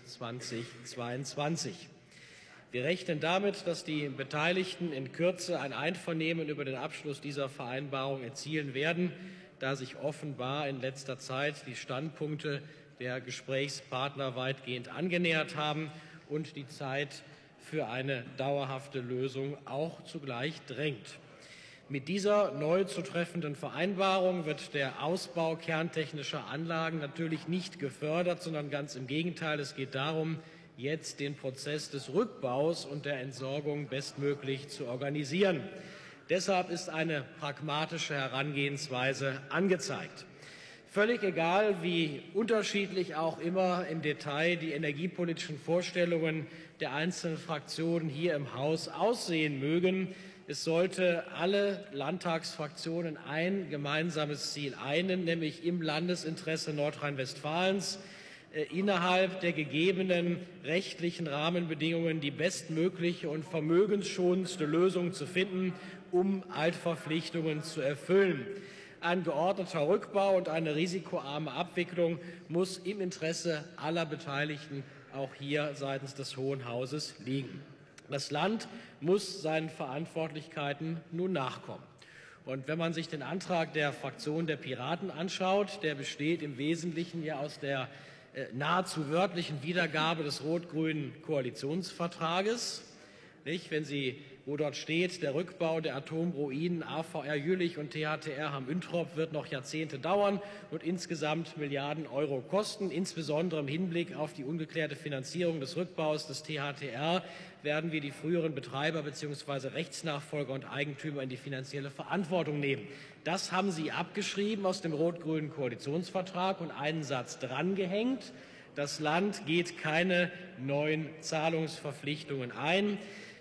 2022. Wir rechnen damit, dass die Beteiligten in Kürze ein Einvernehmen über den Abschluss dieser Vereinbarung erzielen werden, da sich offenbar in letzter Zeit die Standpunkte der Gesprächspartner weitgehend angenähert haben und die Zeit für eine dauerhafte Lösung auch zugleich drängt. Mit dieser neu zu treffenden Vereinbarung wird der Ausbau kerntechnischer Anlagen natürlich nicht gefördert, sondern ganz im Gegenteil. Es geht darum, jetzt den Prozess des Rückbaus und der Entsorgung bestmöglich zu organisieren. Deshalb ist eine pragmatische Herangehensweise angezeigt. Völlig egal, wie unterschiedlich auch immer im Detail die energiepolitischen Vorstellungen der einzelnen Fraktionen hier im Haus aussehen mögen, es sollte alle Landtagsfraktionen ein gemeinsames Ziel einen, nämlich im Landesinteresse Nordrhein-Westfalens innerhalb der gegebenen rechtlichen Rahmenbedingungen die bestmögliche und vermögensschonendste Lösung zu finden, um Altverpflichtungen zu erfüllen. Ein geordneter Rückbau und eine risikoarme Abwicklung muss im Interesse aller Beteiligten auch hier seitens des Hohen Hauses liegen. Das Land muss seinen Verantwortlichkeiten nun nachkommen. Und wenn man sich den Antrag der Fraktion der Piraten anschaut, der besteht im Wesentlichen ja aus der nahezu wörtlichen Wiedergabe des rot-grünen Koalitionsvertrages. Nicht? Wenn Sie, wo dort steht, der Rückbau der Atomruinen AVR Jülich und THTR Hamm-Üntrop wird noch Jahrzehnte dauern und insgesamt Milliarden Euro kosten. Insbesondere im Hinblick auf die ungeklärte Finanzierung des Rückbaus des THTR werden wir die früheren Betreiber bzw. Rechtsnachfolger und Eigentümer in die finanzielle Verantwortung nehmen. Das haben Sie abgeschrieben aus dem rot-grünen Koalitionsvertrag und einen Satz drangehängt. Das Land geht keine neuen Zahlungsverpflichtungen ein.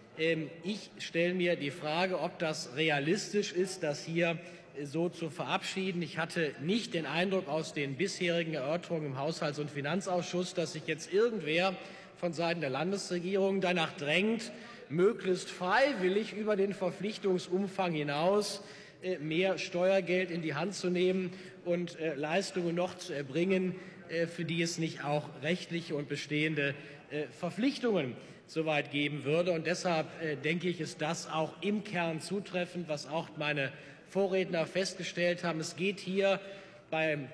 Ich stelle mir die Frage, ob das realistisch ist, das hier so zu verabschieden. Ich hatte nicht den Eindruck aus den bisherigen Erörterungen im Haushalts- und Finanzausschuss, dass sich jetzt irgendwer von Seiten der Landesregierung danach drängt, möglichst freiwillig über den Verpflichtungsumfang hinaus mehr Steuergeld in die Hand zu nehmen und Leistungen noch zu erbringen, für die es nicht auch rechtliche und bestehende Verpflichtungen soweit geben würde. Und deshalb denke ich, ist das auch im Kern zutreffend, was auch meine Vorredner festgestellt haben. Es geht hier beim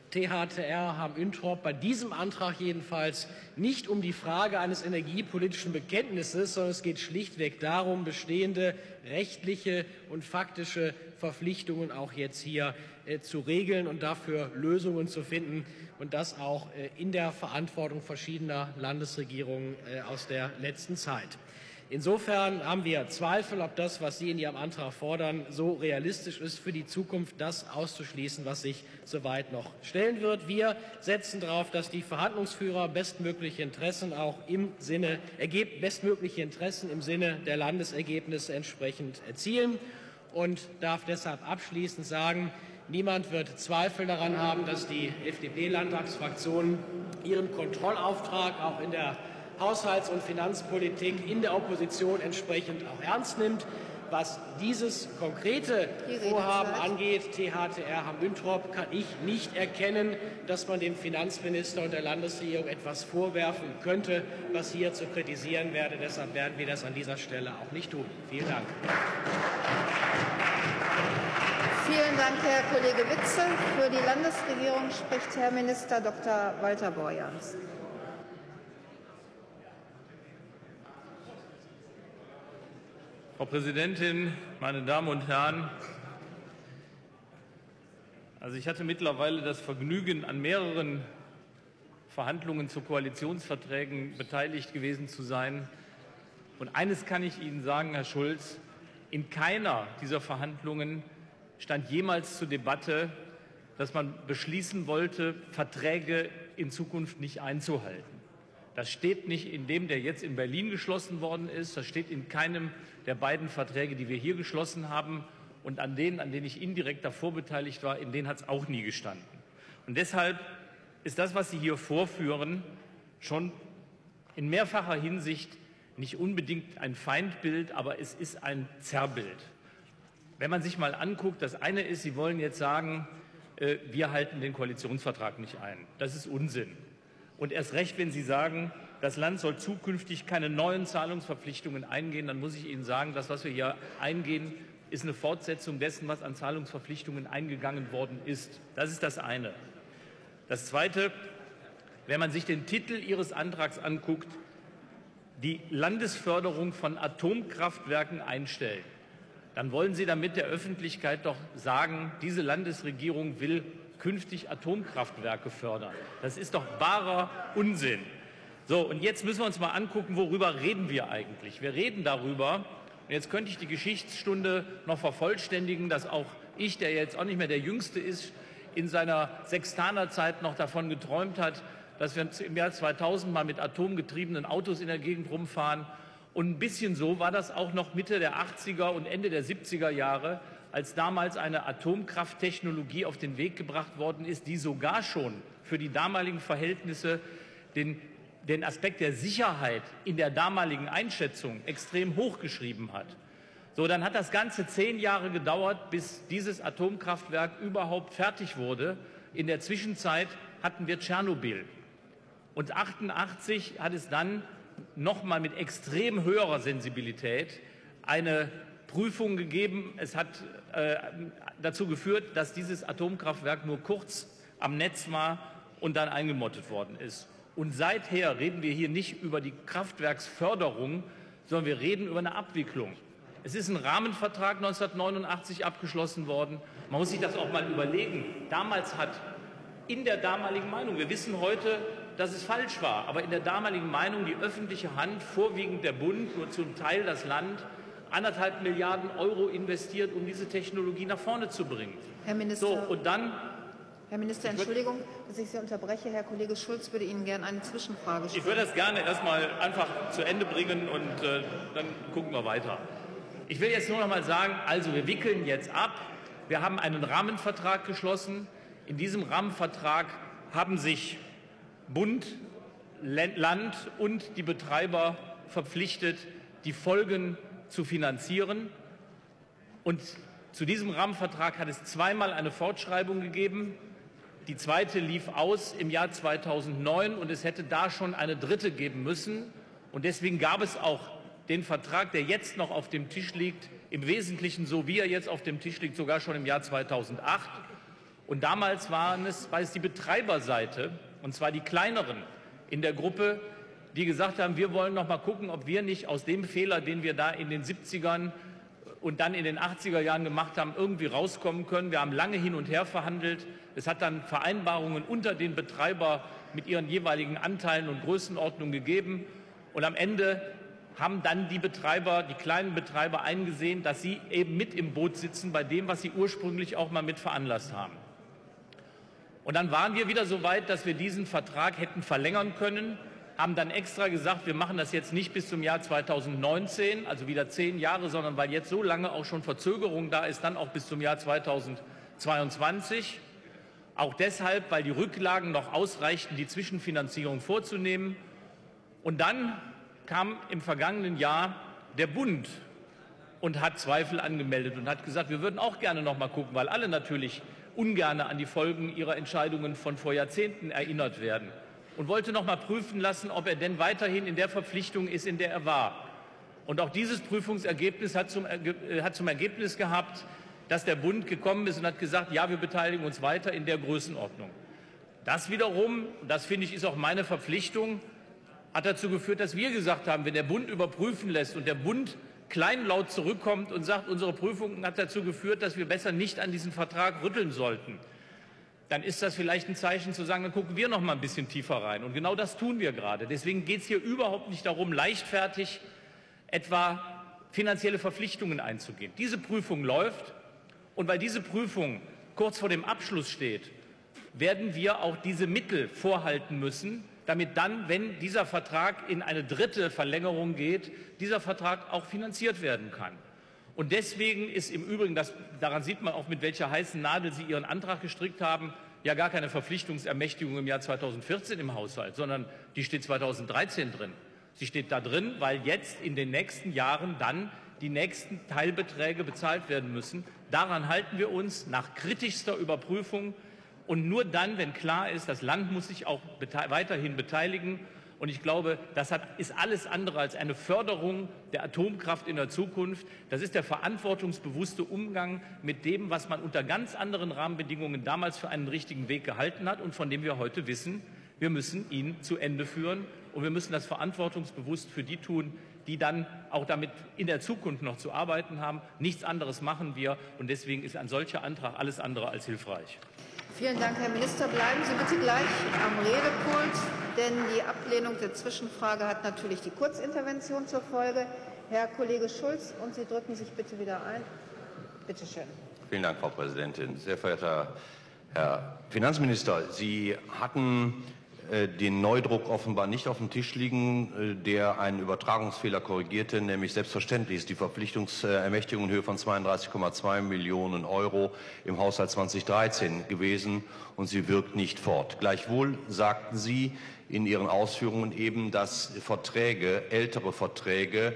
THTR Hamm-Üntrop, bei diesem Antrag jedenfalls, nicht um die Frage eines energiepolitischen Bekenntnisses, sondern es geht schlichtweg darum, bestehende rechtliche und faktische Verpflichtungen auch jetzt hier zu regeln und dafür Lösungen zu finden und das auch in der Verantwortung verschiedener Landesregierungen aus der letzten Zeit. Insofern haben wir Zweifel, ob das, was Sie in Ihrem Antrag fordern, so realistisch ist, für die Zukunft das auszuschließen, was sich soweit noch stellen wird. Wir setzen darauf, dass die Verhandlungsführer bestmögliche Interessen im Sinne der Landesergebnisse entsprechend erzielen und darf deshalb abschließend sagen, niemand wird Zweifel daran haben, dass die FDP-Landtagsfraktion ihren Kontrollauftrag auch in der Haushalts- und Finanzpolitik in der Opposition entsprechend auch ernst nimmt. Was dieses konkrete Vorhaben angeht, THTR Hamm-Üntrop, kann ich nicht erkennen, dass man dem Finanzminister und der Landesregierung etwas vorwerfen könnte, was hier zu kritisieren wäre. Deshalb werden wir das an dieser Stelle auch nicht tun. Vielen Dank. Vielen Dank, Herr Kollege Witzel. Für die Landesregierung spricht Herr Minister Dr. Walter Borjans. Frau Frau Präsidentin, meine Damen und Herren! Also ich hatte mittlerweile das Vergnügen, an mehreren Verhandlungen zu Koalitionsverträgen beteiligt gewesen zu sein. Und eines kann ich Ihnen sagen, Herr Schulz, in keiner dieser Verhandlungen stand jemals zur Debatte, dass man beschließen wollte, Verträge in Zukunft nicht einzuhalten. Das steht nicht in dem, der jetzt in Berlin geschlossen worden ist. Das steht in keinem der beiden Verträge, die wir hier geschlossen haben. Und an denen ich indirekt davor beteiligt war, in denen hat es auch nie gestanden. Und deshalb ist das, was Sie hier vorführen, schon in mehrfacher Hinsicht nicht unbedingt ein Feindbild, aber es ist ein Zerrbild. Wenn man sich mal anguckt, das eine ist, Sie wollen jetzt sagen, wir halten den Koalitionsvertrag nicht ein. Das ist Unsinn. Und erst recht, wenn Sie sagen, das Land soll zukünftig keine neuen Zahlungsverpflichtungen eingehen, dann muss ich Ihnen sagen, das, was wir hier eingehen, ist eine Fortsetzung dessen, was an Zahlungsverpflichtungen eingegangen worden ist. Das ist das eine. Das Zweite, wenn man sich den Titel Ihres Antrags anguckt, die Landesförderung von Atomkraftwerken einstellen, dann wollen Sie damit der Öffentlichkeit doch sagen, diese Landesregierung will künftig Atomkraftwerke fördern. Das ist doch barer Unsinn. So, und jetzt müssen wir uns mal angucken, worüber reden wir eigentlich? Wir reden darüber, und jetzt könnte ich die Geschichtsstunde noch vervollständigen, dass auch ich, der jetzt auch nicht mehr der Jüngste ist, in seiner Sextanerzeit noch davon geträumt hat, dass wir im Jahr 2000 mal mit atomgetriebenen Autos in der Gegend rumfahren. Und ein bisschen so war das auch noch Mitte der 80er und Ende der 70er Jahre, als damals eine Atomkrafttechnologie auf den Weg gebracht worden ist, die sogar schon für die damaligen Verhältnisse den Aspekt der Sicherheit in der damaligen Einschätzung extrem hochgeschrieben hat. So, dann hat das Ganze 10 Jahre gedauert, bis dieses Atomkraftwerk überhaupt fertig wurde. In der Zwischenzeit hatten wir Tschernobyl. Und 1988 hat es dann noch mal mit extrem höherer Sensibilität eine Prüfung gegeben. Es hat dazu geführt, dass dieses Atomkraftwerk nur kurz am Netz war und dann eingemottet worden ist. Und seither reden wir hier nicht über die Kraftwerksförderung, sondern wir reden über eine Abwicklung. Es ist ein Rahmenvertrag 1989 abgeschlossen worden. Man muss sich das auch mal überlegen. Damals hat in der damaligen Meinung, wir wissen heute, dass es falsch war, aber in der damaligen Meinung die öffentliche Hand, vorwiegend der Bund, nur zum Teil das Land, 1,5 Milliarden € investiert, um diese Technologie nach vorne zu bringen. Herr Minister, so, und dann, Herr Minister, Entschuldigung, dass ich Sie unterbreche. Herr Kollege Schulz würde Ihnen gerne eine Zwischenfrage stellen. Ich würde das gerne erst mal einfach zu Ende bringen und dann gucken wir weiter. Ich will jetzt nur noch mal sagen, also wir wickeln jetzt ab. Wir haben einen Rahmenvertrag geschlossen. In diesem Rahmenvertrag haben sich Bund, Land und die Betreiber verpflichtet, die Folgen zu finanzieren. Und zu diesem Rahmenvertrag hat es zweimal eine Fortschreibung gegeben. Die zweite lief aus im Jahr 2009 und es hätte da schon eine dritte geben müssen. Und deswegen gab es auch den Vertrag, der jetzt noch auf dem Tisch liegt, im Wesentlichen so, wie er jetzt auf dem Tisch liegt, sogar schon im Jahr 2008. Und damals war es die Betreiberseite, und zwar die kleineren in der Gruppe, die gesagt haben, wir wollen noch mal gucken, ob wir nicht aus dem Fehler, den wir da in den 70ern und dann in den 80er Jahren gemacht haben, irgendwie rauskommen können. Wir haben lange hin und her verhandelt. Es hat dann Vereinbarungen unter den Betreiber mit ihren jeweiligen Anteilen und Größenordnungen gegeben. Und am Ende haben dann die Betreiber, die kleinen Betreiber eingesehen, dass sie eben mit im Boot sitzen bei dem, was sie ursprünglich auch mal mit veranlasst haben. Und dann waren wir wieder so weit, dass wir diesen Vertrag hätten verlängern können, haben dann extra gesagt, wir machen das jetzt nicht bis zum Jahr 2019, also wieder 10 Jahre, sondern weil jetzt so lange auch schon Verzögerung da ist, dann auch bis zum Jahr 2022. Auch deshalb, weil die Rücklagen noch ausreichten, die Zwischenfinanzierung vorzunehmen. Und dann kam im vergangenen Jahr der Bund und hat Zweifel angemeldet und hat gesagt, wir würden auch gerne noch mal gucken, weil alle natürlich ungern an die Folgen ihrer Entscheidungen von vor Jahrzehnten erinnert werden. Und wollte noch mal prüfen lassen, ob er denn weiterhin in der Verpflichtung ist, in der er war. Und auch dieses Prüfungsergebnis hat zum Ergebnis gehabt, dass der Bund gekommen ist und hat gesagt, ja, wir beteiligen uns weiter in der Größenordnung. Das wiederum, das finde ich, ist auch meine Verpflichtung, hat dazu geführt, dass wir gesagt haben, wenn der Bund überprüfen lässt und der Bund kleinlaut zurückkommt und sagt, unsere Prüfung hat dazu geführt, dass wir besser nicht an diesen Vertrag rütteln sollten, dann ist das vielleicht ein Zeichen zu sagen, dann gucken wir noch mal ein bisschen tiefer rein. Und genau das tun wir gerade. Deswegen geht es hier überhaupt nicht darum, leichtfertig etwa finanzielle Verpflichtungen einzugehen. Diese Prüfung läuft, und weil diese Prüfung kurz vor dem Abschluss steht, werden wir auch diese Mittel vorhalten müssen, damit dann, wenn dieser Vertrag in eine dritte Verlängerung geht, dieser Vertrag auch finanziert werden kann. Und deswegen ist im Übrigen, daran sieht man auch, mit welcher heißen Nadel Sie Ihren Antrag gestrickt haben, ja gar keine Verpflichtungsermächtigung im Jahr 2014 im Haushalt, sondern die steht 2013 drin. Sie steht da drin, weil jetzt in den nächsten Jahren dann die nächsten Teilbeträge bezahlt werden müssen. Daran halten wir uns nach kritischster Überprüfung. Und nur dann, wenn klar ist, das Land muss sich auch weiterhin beteiligen. Und ich glaube, das ist alles andere als eine Förderung der Atomkraft in der Zukunft. Das ist der verantwortungsbewusste Umgang mit dem, was man unter ganz anderen Rahmenbedingungen damals für einen richtigen Weg gehalten hat und von dem wir heute wissen, wir müssen ihn zu Ende führen. Und wir müssen das verantwortungsbewusst für die tun, die dann auch damit in der Zukunft noch zu arbeiten haben. Nichts anderes machen wir. Und deswegen ist ein solcher Antrag alles andere als hilfreich. Vielen Dank, Herr Minister. Bleiben Sie bitte gleich am Redepult, denn die Ablehnung der Zwischenfrage hat natürlich die Kurzintervention zur Folge. Herr Kollege Schulz, und Sie drücken sich bitte wieder ein. Bitte schön. Vielen Dank, Frau Präsidentin. Sehr verehrter Herr Finanzminister, Sie hatten den Neudruck offenbar nicht auf dem Tisch liegen, der einen Übertragungsfehler korrigierte, nämlich selbstverständlich ist die Verpflichtungsermächtigung in Höhe von 32,2 Millionen € im Haushalt 2013 gewesen und sie wirkt nicht fort. Gleichwohl sagten Sie in Ihren Ausführungen eben, dass ältere Verträge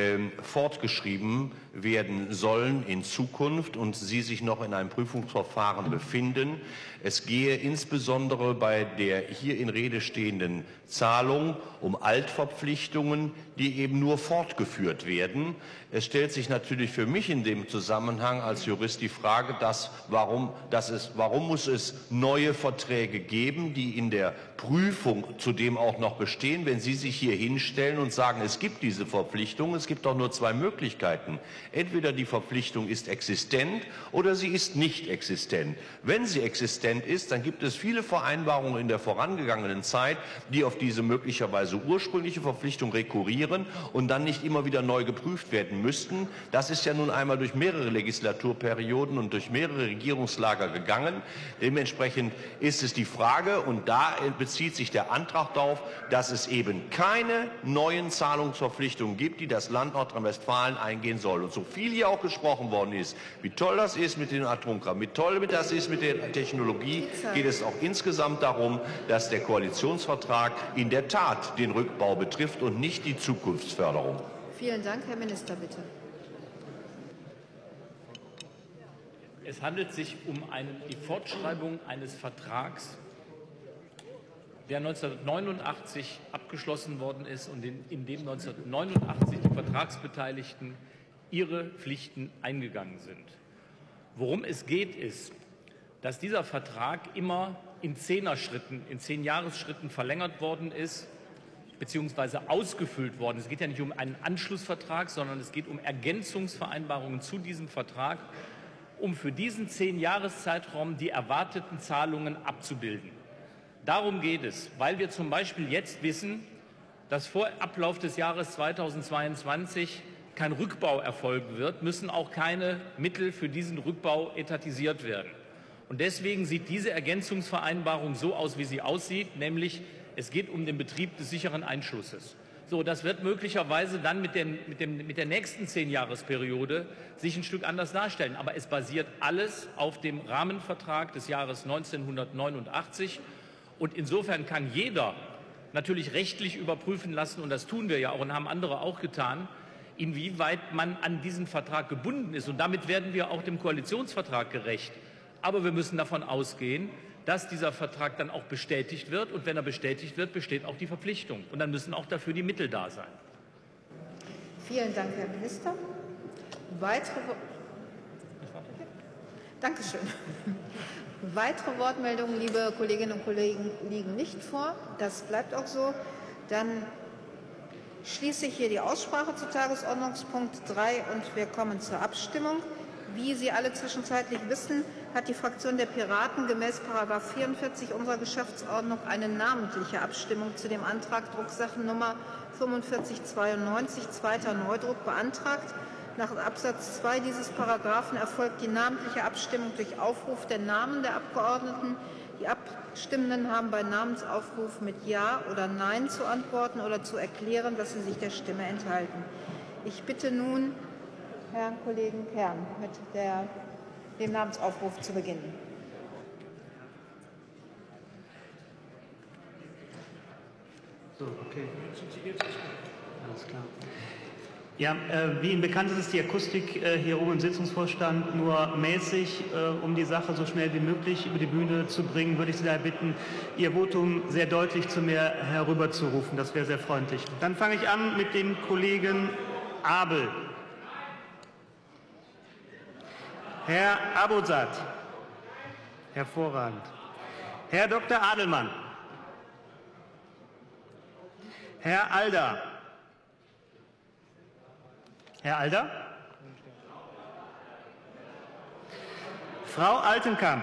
fortgeschrieben werden sollen in Zukunft und Sie sich noch in einem Prüfungsverfahren befinden. Es gehe insbesondere bei der hier in Rede stehenden Zahlung um Altverpflichtungen, die eben nur fortgeführt werden. Es stellt sich natürlich für mich in dem Zusammenhang als Jurist die Frage, warum muss es neue Verträge geben, die in der Prüfung zudem auch noch bestehen, wenn Sie sich hier hinstellen und sagen, es gibt diese Verpflichtung. Es gibt doch nur zwei Möglichkeiten. Entweder die Verpflichtung ist existent oder sie ist nicht existent. Wenn sie existent ist, dann gibt es viele Vereinbarungen in der vorangegangenen Zeit, die auf diese möglicherweise ursprüngliche Verpflichtung rekurrieren und dann nicht immer wieder neu geprüft werden müssten. Das ist ja nun einmal durch mehrere Legislaturperioden und durch mehrere Regierungslager gegangen. Dementsprechend ist es die Frage, und da bezieht sich der Antrag darauf, dass es eben keine neuen Zahlungsverpflichtungen gibt, die das Land Nordrhein-Westfalen eingehen soll. Und so viel hier auch gesprochen worden ist, wie toll das ist mit den Atomkraft, wie toll das ist mit der Technologie, geht es auch insgesamt darum, dass der Koalitionsvertrag in der Tat den Rückbau betrifft und nicht die Zukunftsförderung. Vielen Dank, Herr Minister, bitte. Es handelt sich um die Fortschreibung eines Vertrags, der 1989 abgeschlossen worden ist und in dem 1989 die Vertragsbeteiligten ihre Pflichten eingegangen sind. Worum es geht, ist, dass dieser Vertrag immer in 10-Jahresschritten verlängert worden ist, beziehungsweise ausgefüllt worden. Es geht ja nicht um einen Anschlussvertrag, sondern es geht um Ergänzungsvereinbarungen zu diesem Vertrag, um für diesen 10-Jahreszeitraum die erwarteten Zahlungen abzubilden. Darum geht es, weil wir zum Beispiel jetzt wissen, dass vor Ablauf des Jahres 2022 kein Rückbau erfolgen wird, müssen auch keine Mittel für diesen Rückbau etatisiert werden. Und deswegen sieht diese Ergänzungsvereinbarung so aus, wie sie aussieht, nämlich es geht um den Betrieb des sicheren Einschlusses. So, das wird möglicherweise dann mit der nächsten 10-Jahresperiode sich ein Stück anders darstellen. Aber es basiert alles auf dem Rahmenvertrag des Jahres 1989. Und insofern kann jeder natürlich rechtlich überprüfen lassen, und das tun wir ja auch und haben andere auch getan, inwieweit man an diesen Vertrag gebunden ist. Und damit werden wir auch dem Koalitionsvertrag gerecht. Aber wir müssen davon ausgehen, dass dieser Vertrag dann auch bestätigt wird. Und wenn er bestätigt wird, besteht auch die Verpflichtung. Und dann müssen auch dafür die Mittel da sein. Vielen Dank, Herr Minister. Dankeschön. Weitere Wortmeldungen, liebe Kolleginnen und Kollegen, liegen nicht vor. Das bleibt auch so. Dann schließe ich hier die Aussprache zu Tagesordnungspunkt 3 und wir kommen zur Abstimmung. Wie Sie alle zwischenzeitlich wissen, hat die Fraktion der Piraten gemäß § 44 unserer Geschäftsordnung eine namentliche Abstimmung zu dem Antrag Drucksachennummer 4592, zweiter Neudruck, beantragt. Nach Absatz 2 dieses Paragraphen erfolgt die namentliche Abstimmung durch Aufruf der Namen der Abgeordneten. Die Abstimmenden haben bei Namensaufruf mit Ja oder Nein zu antworten oder zu erklären, dass sie sich der Stimme enthalten. Ich bitte nun Herrn Kollegen Kern mit dem Namensaufruf zu beginnen. So, okay. Alles klar. Ja, wie Ihnen bekannt ist, ist die Akustik hier oben im Sitzungsvorstand nur mäßig. Um die Sache so schnell wie möglich über die Bühne zu bringen, würde ich Sie daher bitten, Ihr Votum sehr deutlich zu mir herüberzurufen. Das wäre sehr freundlich. Dann fange ich an mit dem Kollegen Abel. Herr Abosat. Hervorragend. Herr Dr. Adelmann. Herr Alder. Herr Alder? Frau Altenkamp.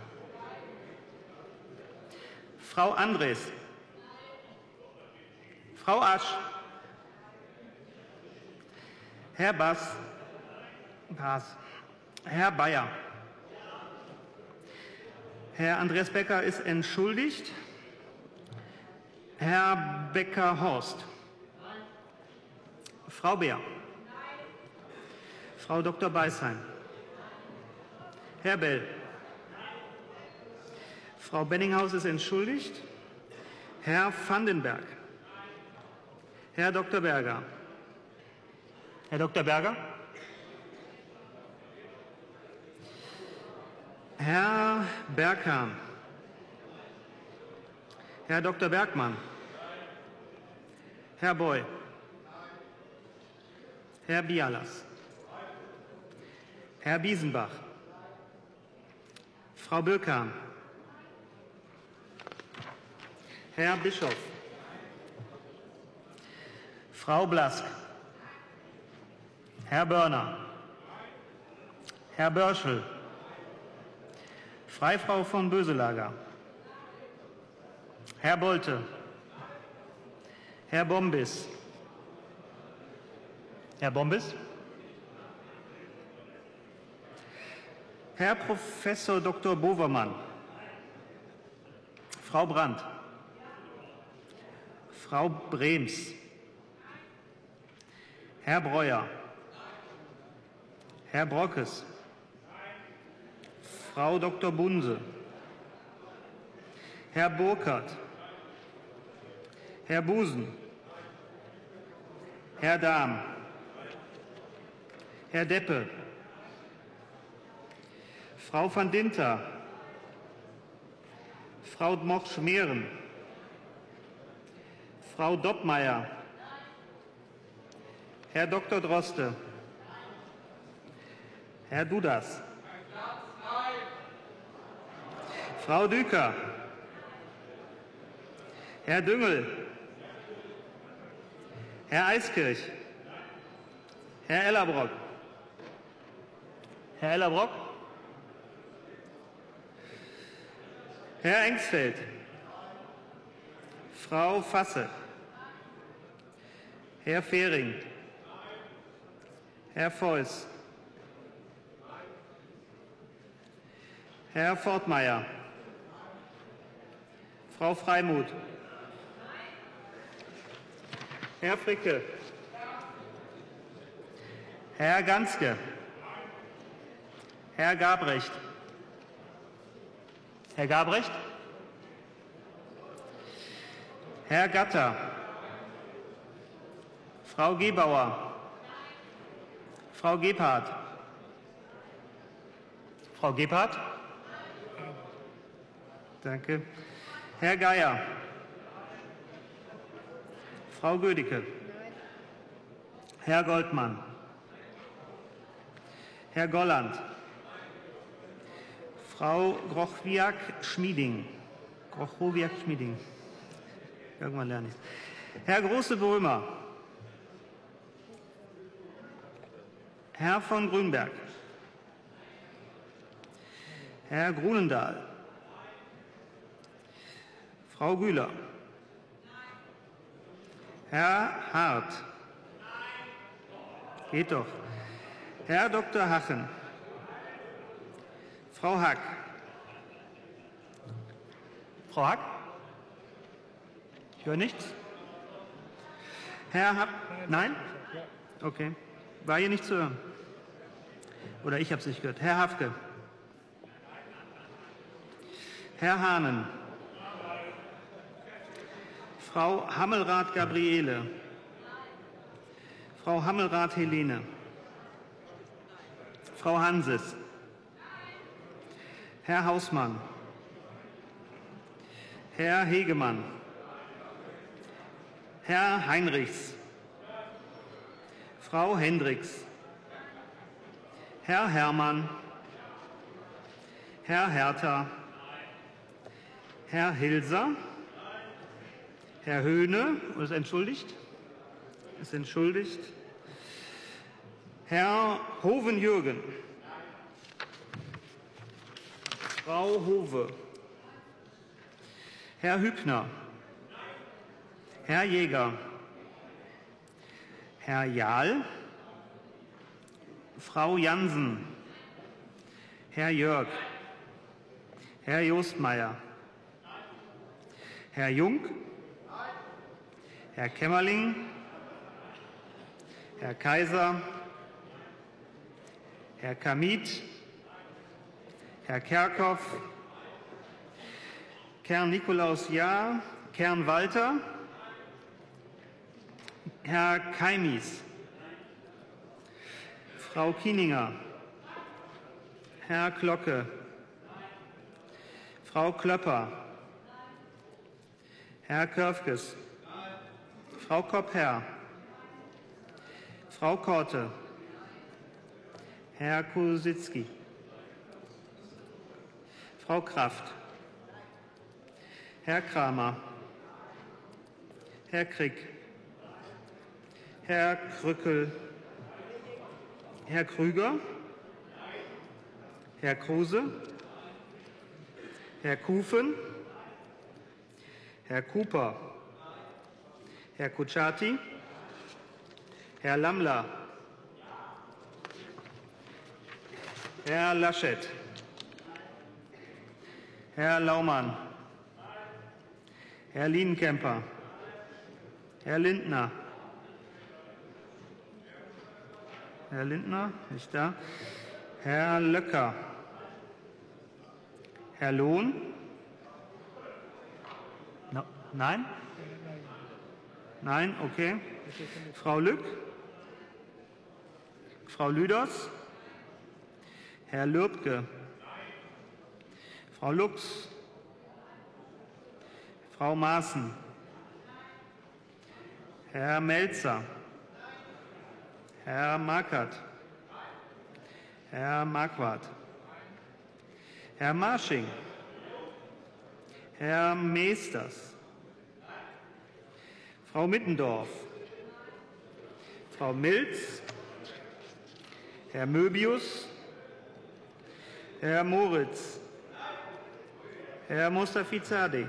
Frau Andres. Frau Asch. Herr Bass. Herr Bayer. Herr Andreas Becker ist entschuldigt. Herr Becker-Horst. Frau Beer. Frau Dr. Beisheim. Herr Bell. Frau Benninghaus ist entschuldigt. Herr Vandenberg. Herr Dr. Berger. Herr Dr. Berger. Herr Berghahn. Herr Dr. Bergmann. Herr Boy. Herr Bialas. Herr Biesenbach. Frau Böckern. Herr Bischof. Frau Blask. Herr Börner. Herr Börschel. Freifrau von Böselager. Herr Bolte. Herr Bombis. Herr Bombis. Herr Professor Dr. Bovermann. Frau Brandt. Frau Brems. Herr Breuer. Herr Brockes. Frau Dr. Bunse. Herr Burkhardt. Herr Busen. Herr Dahm. Herr Deppe. Frau van Dinter. Frau Moch-Schmeeren. Frau Doppmeier. Herr Dr. Droste. Herr Dudas. Frau Düker. Herr Düngel. Herr Eiskirch. Herr Ellerbrock. Herr Ellerbrock. Herr Engsfeld. Frau Fasse. Herr Fehring. Herr Feuß. Herr Fortmeier. Frau Freimuth. Herr Fricke. Herr Ganske. Herr Gabrecht. Herr Gabrecht. Herr Gatter. Frau Gebauer. Frau Gebhardt. Frau Gebhardt. Danke. Herr Geier. Frau Gödicke. Herr Goldmann. Herr Golland. Frau Grochwiak-Schmieding. Grochowiak-Schmieding. Irgendwann lerne ich es. Herr Große-Brömer. Herr von Grünberg, Herr Grunendahl, Frau Güler, Herr Hart, geht doch, Herr Dr. Hachen, Frau Hack, Frau Hack, ich höre nichts. Herr Hack, nein? Okay, war hier nicht zu hören. Oder ich habe es nicht gehört. Herr Hafke, Herr Hahnen, Frau Hammelrath Gabriele, Frau Hammelrath Helene, Frau Hanses, Herr Hausmann, Herr Hegemann, Herr Heinrichs, Frau Hendricks, Herr Herrmann, Herr Hertha, Herr Hilser, Herr Höhne, ist entschuldigt? Ist entschuldigt. Herr Hoven-Jürgen, Frau Hove, Herr Hübner, Herr Jäger, Herr Jahl, Frau Jansen, Herr Jörg, Herr Jostmeier, Herr Jung, Herr Kämmerling, Herr Kaiser, Herr Kamit, Herr Kerkhoff, Kern Nikolaus Jahr, Kern Walter, Herr Keimis, Frau Kieninger, Herr Glocke, Frau Klöpper, Herr Körfges, Frau Kopp-Herr, Frau Korte, Herr Kositzky, Frau Kraft, Herr Kramer, Herr Krick, Herr Krückel, Herr Krüger, Herr Kruse, Herr Kufen, Herr Cooper, Herr Kutschaty, Herr Lammler, Herr Laschet, Herr Laumann, Herr Lienenkemper, Herr Lindner, Herr Lindner, nicht da, Herr Löcker, Herr Lohn, no, nein? Nein, okay. Frau Lück, Frau Lüders, Herr Lürbke, Frau Lux, Frau Maaßen, Herr Melzer, Herr Markert, Herr Marquardt, Herr Marsching, Herr Meesters, Frau Mittendorf, Frau Milz, Herr Möbius, Herr Moritz, Herr Mustafizadeh,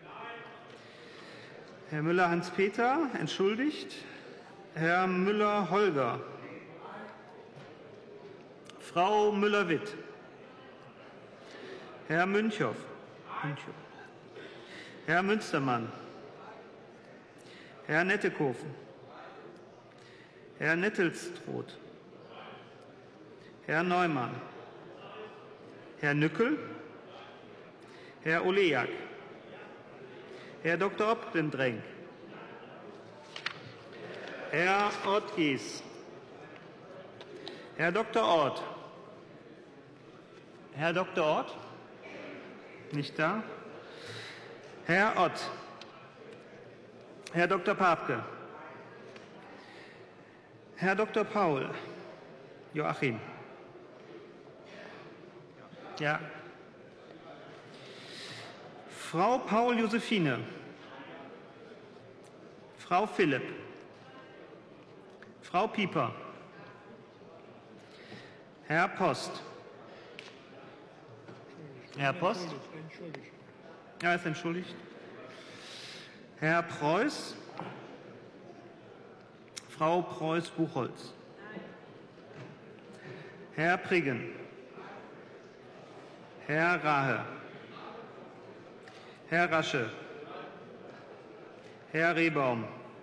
Herr Müller Hans-Peter, entschuldigt, Herr Müller-Holger, Frau Müller-Witt, Herr Münchow, Herr Münstermann, Herr Nettekofen, Herr Nettelstroth, Herr Neumann, Herr Nückel, Herr Olejak, Herr Dr. Optendrenk, Herr Ortgies, Herr Dr. Ort, Herr Dr. Ort, nicht da, Herr Ott, Herr Dr. Papke, Herr Dr. Paul, Joachim, ja, Frau Paul-Josephine, Frau Philipp, Frau Pieper, Herr Post. Herr Post? Ja, ist entschuldigt. Herr Preuß? Frau Preuß-Buchholz. Herr Priggen. Herr Rahe. Herr Rasche. Herr Rehbaum.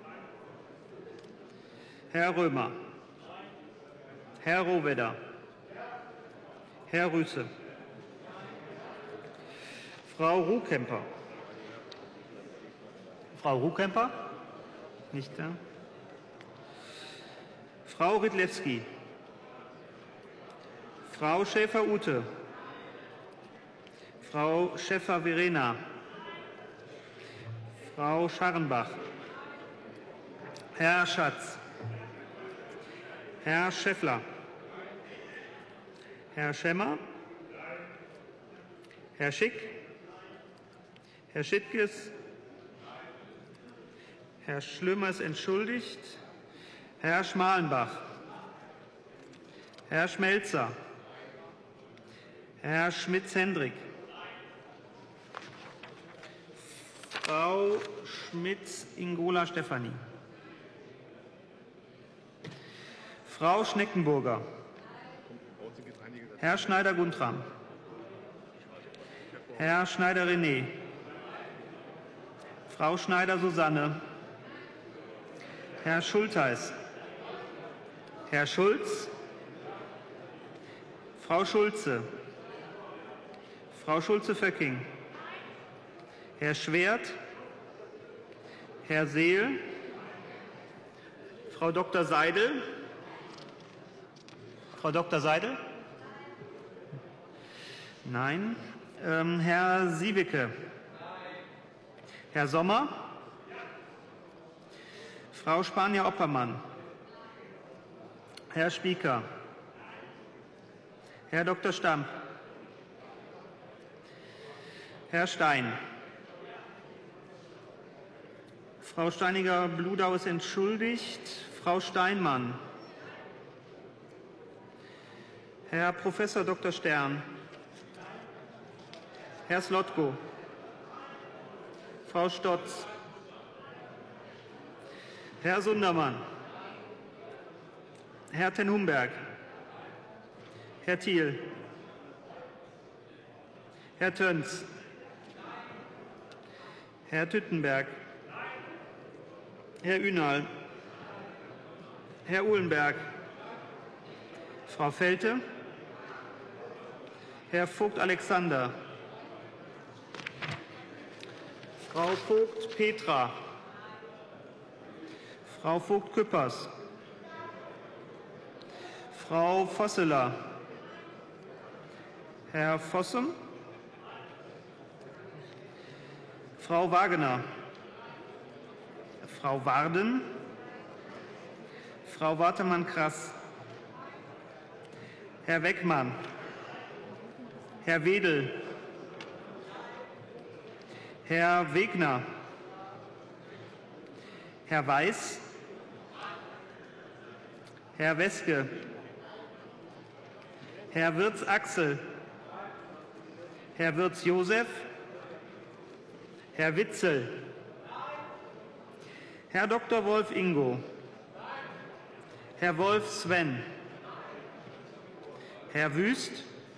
Herr Römer. Herr Rohwedder. Herr Rüße. Frau Ruhkemper. Frau Ruhkemper? Nicht da. Frau Rydlewski. Frau Schäfer-Ute. Frau Schäfer-Verena. Frau Scharrenbach. Herr Schatz. Herr Schäffler. Herr Schemmer. Herr Schick. Herr Schittges. Herr Schlömer ist entschuldigt. Herr Schmalenbach. Herr Schmelzer. Herr Schmitz-Hendrick. Frau Schmitz-Ingola Stefanie. Frau Schneckenburger. Herr Schneider-Guntram. Herr Schneider-René. Frau Schneider-Susanne. Herr Schultheis. Herr Schulz. Frau Schulze. Frau Schulze-Vöcking. Herr Schwert. Herr Seel. Frau Dr. Seidel. Frau Dr. Seidel? Nein. Herr Siewicke. Herr Sommer. Frau Spanier-Oppermann. Herr Spieker. Herr Dr. Stamp. Herr Stein. Frau Steiniger-Bludau ist entschuldigt. Frau Steinmann. Herr Professor Dr. Stern. Herr Slotko. Frau Stotz. Herr Sundermann. Herr ten Humberg. Herr Thiel. Herr Töns. Herr Tüttenberg. Herr Ünal. Herr Uhlenberg. Frau Felte. Herr Vogt Alexander. Frau Vogt Petra. Frau Vogt Küppers. Frau Vosseler. Herr Vossen. Frau Wagener. Frau Warden. Frau Wartemann-Krass. Herr Weckmann. Herr Wedel. Herr Wegner. Herr Weiß. Herr Weske. Herr Wirtz Axel. Herr Wirtz Josef. Herr Witzel. Herr Dr. Wolf Ingo. Herr Wolf Sven. Herr Wüst.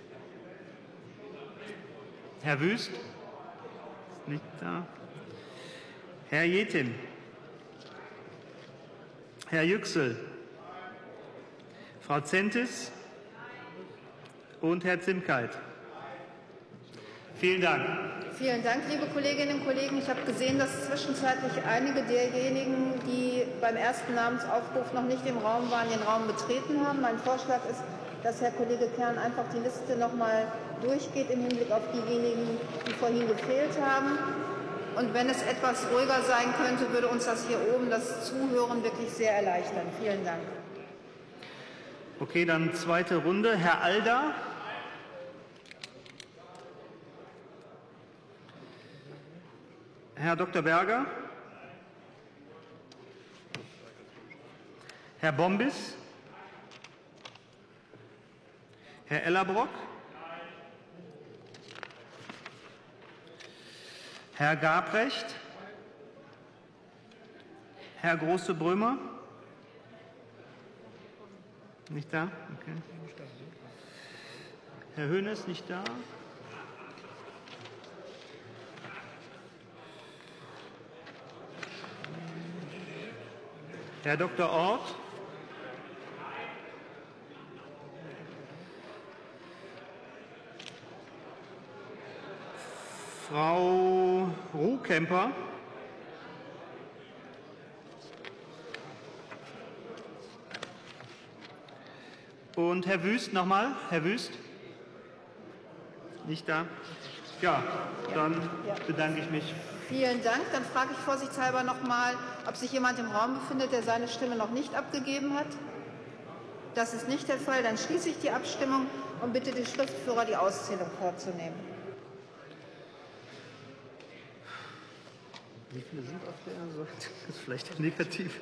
Herr Wüst. Ist nicht da. Herr Jetin. Herr Yüksel. Frau Zentis und Herr Zimkeit. Vielen Dank. Vielen Dank, liebe Kolleginnen und Kollegen. Ich habe gesehen, dass zwischenzeitlich einige derjenigen, die beim ersten Namensaufruf noch nicht im Raum waren, den Raum betreten haben. Mein Vorschlag ist, dass Herr Kollege Kern einfach die Liste noch mal durchgeht im Hinblick auf diejenigen, die vorhin gefehlt haben. Und wenn es etwas ruhiger sein könnte, würde uns das hier oben, das Zuhören, wirklich sehr erleichtern. Vielen Dank. Okay, dann zweite Runde. Herr Alder. Herr Dr. Berger. Herr Bombis. Herr Ellerbrock? Herr Gabrecht? Herr Große-Brömer? Nicht da? Okay. Herr Hoeneß nicht da? Herr Dr. Ort? Frau Ruhkemper? Und Herr Wüst nochmal. Herr Wüst? Nicht da? Ja, dann bedanke ich mich. Vielen Dank. Dann frage ich vorsichtshalber noch mal, ob sich jemand im Raum befindet, der seine Stimme noch nicht abgegeben hat. Das ist nicht der Fall. Dann schließe ich die Abstimmung und bitte die Schriftführer, die Auszählung vorzunehmen. Wie viele sind auf der Seite? Das ist vielleicht negativ.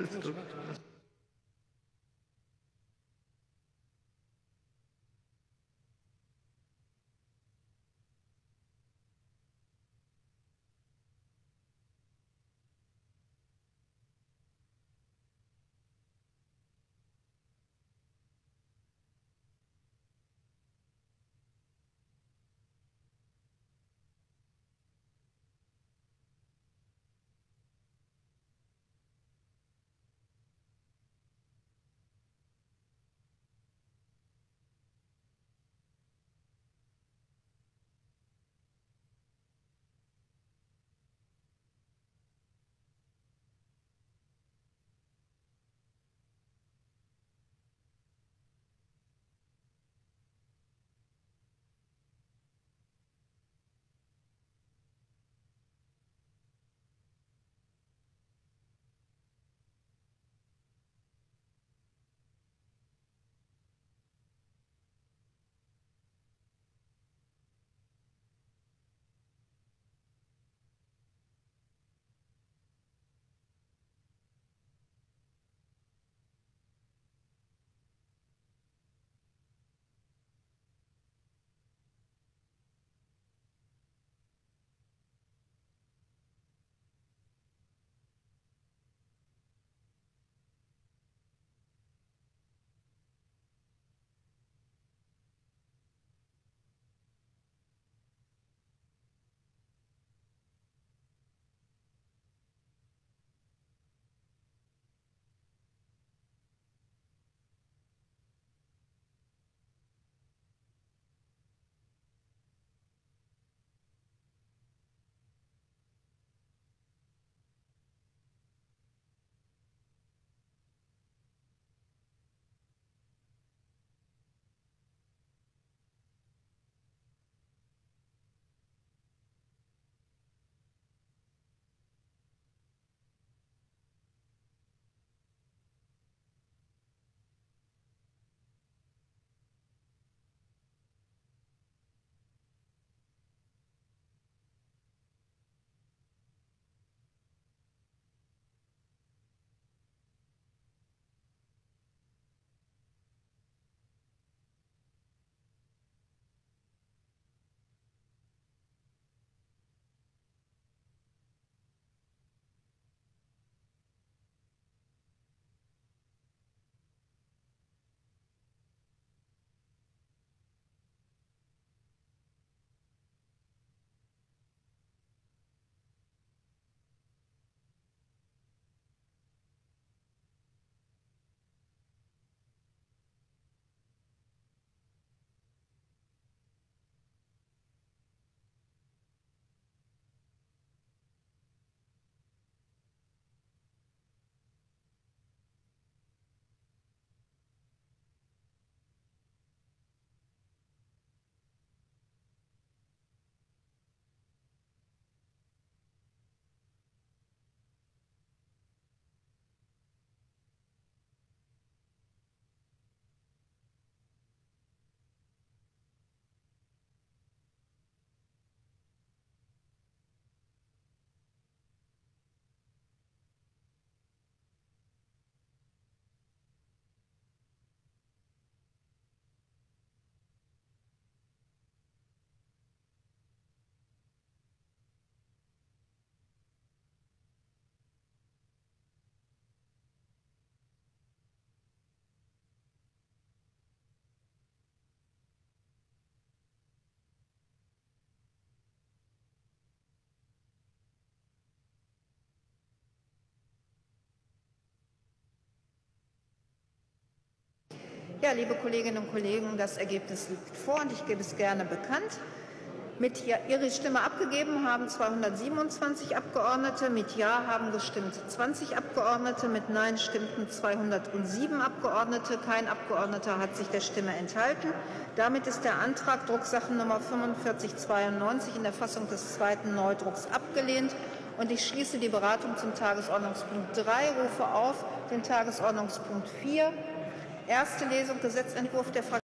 Ja, liebe Kolleginnen und Kollegen, das Ergebnis liegt vor und ich gebe es gerne bekannt. Mit ihre Stimme abgegeben haben 227 Abgeordnete, mit Ja haben gestimmt 20 Abgeordnete, mit Nein stimmten 207 Abgeordnete. Kein Abgeordneter hat sich der Stimme enthalten. Damit ist der Antrag Drucksachennummer 4592 in der Fassung des zweiten Neudrucks abgelehnt. Und ich schließe die Beratung zum Tagesordnungspunkt 3, rufe auf den Tagesordnungspunkt 4, erste Lesung Gesetzentwurf der Fraktion